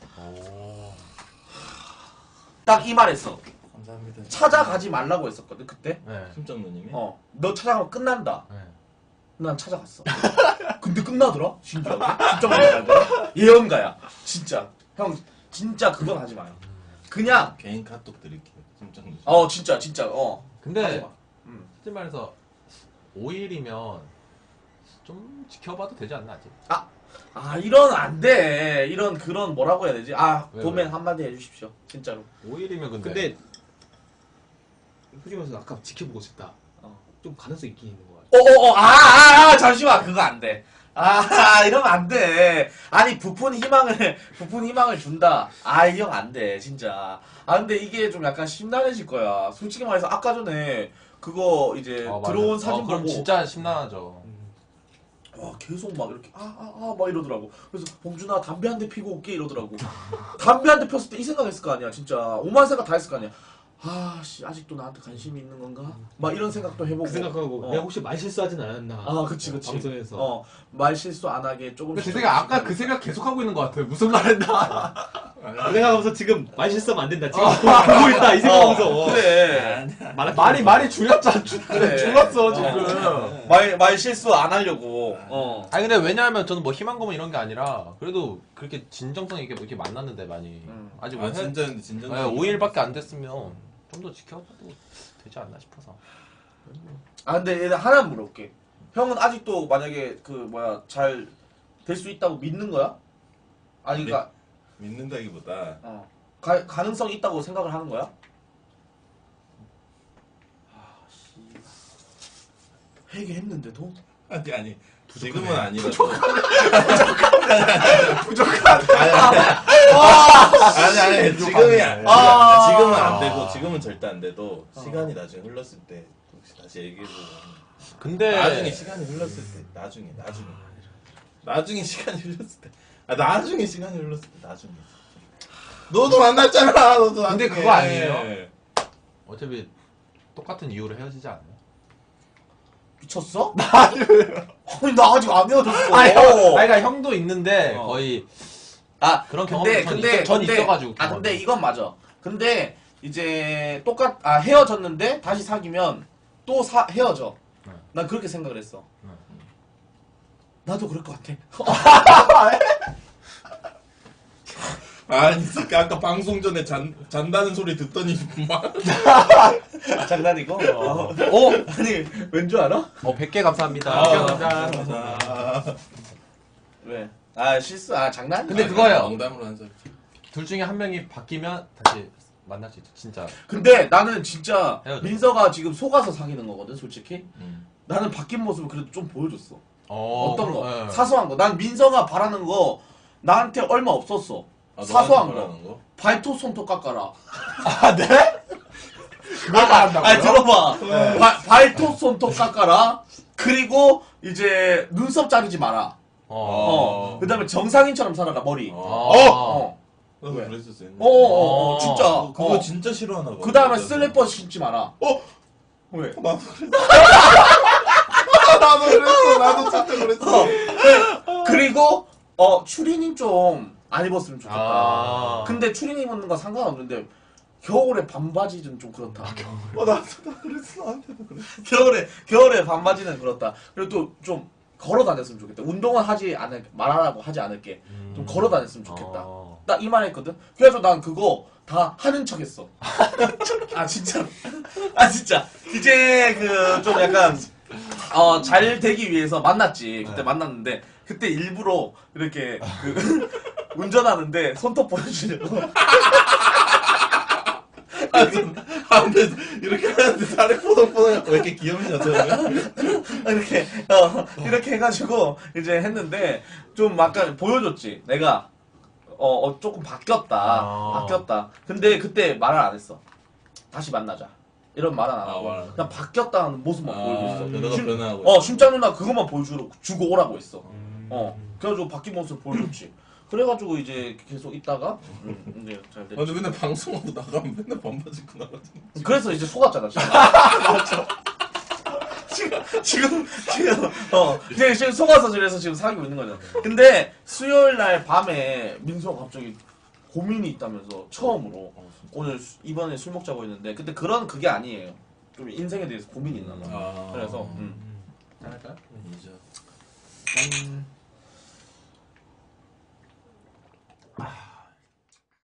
딱 이 말했어. 감사합니다. 찾아가지 말라고 했었거든 그때. 네. 심장모님이. 어, 너 찾아가면 끝난다. 네. 난 찾아갔어. 근데 끝나더라. 신기하게. 진짜 끝나더라. 예언가야. 진짜. 형 진짜 그건 하지 마요. 그냥 개인 카톡 드릴게요. 심장모님. 어 진짜 진짜 어. 하지 근데 마. 음. 솔직히 말해서 오 일이면 좀 지켜봐도 되지 않나 아직? 아 이런 안 돼. 이런 그런 뭐라고 해야 되지? 아 왜, 도맨 왜? 한마디 해주십시오. 진짜로. 오 일이면 근데, 근데 솔직히 말해서 아까 지켜보고 싶다. 어. 좀 가능성 있긴 있는 거 같아. 어어어 아, 아, 아 잠시만 그거 안 돼. 아, 아 이러면 안 돼. 아니 부푼 희망을 부푼 희망을 준다. 아 이 형 안 돼 진짜. 아 근데 이게 좀 약간 심란해질 거야. 솔직히 말해서 아까 전에 그거 이제 어, 맞아. 들어온 사진 어, 그럼 보고 진짜 심란하죠. 와 계속 막 이렇게 아 아 아 막 이러더라고. 그래서 봉준아 담배 한 대 피고 올게 이러더라고. 담배 한 대 폈을 때 이 생각했을 거 아니야 진짜. 오만 생각 다 했을 거 아니야. 아씨 아직도 나한테 관심이 있는 건가? 막 이런 생각도 해보고. 그 생각하고 어. 내가 혹시 말 실수하진 않았나. 아 그치 그치. 방송에서. 어 말 실수 안 하게 근데 조금씩. 제 생각 아까 그 생각 계속 하고 있는 것 같아요. 무슨 말 했나? 내가 하면서 지금 말 실수하면 안 된다. 지금 보고 있다 이 생각하면서. 어, 어. 그래. 말 말이 말이 줄였잖아. 줄, 그래. 줄었어 지금. 말, 말 실수 안 하려고. 어. 아니 근데 왜냐하면 저는 뭐 희망 고문 이런 게 아니라 그래도 그렇게 진정성 있게 뭐 이렇게 만났는데 많이 음. 아직 아 뭐 진짜 근데 진짜. 오 일밖에 안 됐으면 좀 더 지켜봐도 되지 않나 싶어서. 아, 근데 얘는 하나 물어볼게. 형은 아직도 만약에 그 뭐야 잘 될 수 있다고 믿는 거야? 아니 네. 그니까 믿는다기보다 어. 가, 가능성이 있다고 생각을 하는 거야? 아, 씨. 회개했는데도? 아니 아니 지금은 아니라도 부족한. 아니 아니 아니 아니 지금이 안- 아. 지금은 안 되고 지금은 절대 안 돼도 시간이 나중에 흘렀을 때 혹시 다시 얘기해보고 근데 나중에 시간이 흘렀을 때 나중에 나중에 나중에 시간이 흘렀을 때 아 나중에 시간이 흘렀을 때 나중에 너도 만났잖아 너도 근데 나중에. 그거 아니에요? 어차피 똑같은 이유로 헤어지지 않아요? 미쳤어? 아니 나 아직 안 헤어졌어. 아니, 형, 아니, 그러니까 형도 있는데 어. 거의 아 그런 근데 경험이 전 근데 있어- 전 근데- 있어가지고 아 경험이. 근데 이건 맞아. 근데 이제 똑같 아 헤어졌는데 다시 사귀면 또 사 헤어져. 네. 난 그렇게 생각을 했어. 네. 나도 그럴 것 같아. 아니 그러니까 아까 방송 전에 잔 잔다는 소리 듣더니 막 장난이고. 어. 어? 아니 왠 줄 알아? 어 백 개 감사합니다. 아, 감사합니다. 왜? 아 실수 아 장난? 근데 아니, 그거예요. 농담으로 한 소리. 둘 중에 한 명이 바뀌면 다시 만날 수 있죠. 진짜. 근데 나는 진짜 헤어져. 민서가 지금 속아서 사귀는 거거든 솔직히. 음. 나는 바뀐 모습을 그래도 좀 보여줬어. 어, 어떤 거? 네. 사소한 거. 난 민서가 바라는 거 나한테 얼마 없었어. 아, 사소한 너한테 거. 바라는 거? 발톱 손톱 깎아라. 아 네? 그걸 아, 말한다고요? 아니 들어봐. 바- 발톱 손톱 깎아라. 그리고 이제 눈썹 자르지 마라. 어. 어. 그다음에 정상인처럼 살아라 머리. 어. 어. 어. 나도 왜? 그랬었어. 옛날에. 어, 어, 어, 어. 진짜. 어, 그거 어. 진짜 싫어하나 봐. 그다음에 진짜. 슬리퍼 신지 마라. 어? 왜? 나도 그랬어. 나도 그랬어. 나도 진짜 그랬어. 그리고 어 추리닝 좀 안 입었으면 좋겠다. 아. 근데 추리닝 입는 건 상관없는데 겨울에 반바지는 좀 그렇다. 어, 나도 나 그랬어. 나한테도 그랬어. 겨울에 겨울에 반바지는 그렇다. 그리고 또 좀 걸어 다녔으면 좋겠다. 운동은 하지 않을 말하라고 하지 않을게. 좀 걸어 다녔으면 좋겠다. 어. 딱 이 말 했거든. 그래서 난 그거 다 하는 척했어. 아 진짜. 아 진짜. 이제 그 좀 약간 어 잘 되기 위해서 만났지. 그때 네. 만났는데 그때 일부러 이렇게 그 운전하는데 손톱 보여주려고. 아, 근데 이렇게 하는데 살이 뽀덕뽀덕 왜 이렇게 귀엽냐, 저는? 이렇게 어 이렇게 해가지고 이제 했는데 좀 약간 보여줬지. 내가 어, 어 조금 바뀌었다. 아. 바뀌었다. 근데 그때 말을 안 했어. 다시 만나자. 이런 말은 안 아, 하고 말 안 그냥 바뀌었다는 모습만 보여주고 있어. 너가 심- 변화하고. 어 있어. 심장 누나 그것만 보여주고 주고 오라고 했어. 음. 어 그래가지고 바뀐 모습 보여줬지. 그래가지고 이제 계속 있다가 음, 이제 잘 아, 됐지. 근데 맨날 방송하고 나가면 맨날 반바지 입고 나가잖아. 그래서 이제 속았잖아 지금. 지금 지금 지금 어 이제 지금 속아서 그래서 지금 사귀고 있는 거잖아. 근데 수요일 날 밤에 민수가 갑자기 고민이 있다면서 처음으로 오늘 수- 이번에 술 먹자고 했는데 근데 그런 그게 아니에요. 좀 인생에 대해서 고민이 있나 봐. 아. 그래서 음. 할까요? 이제 음.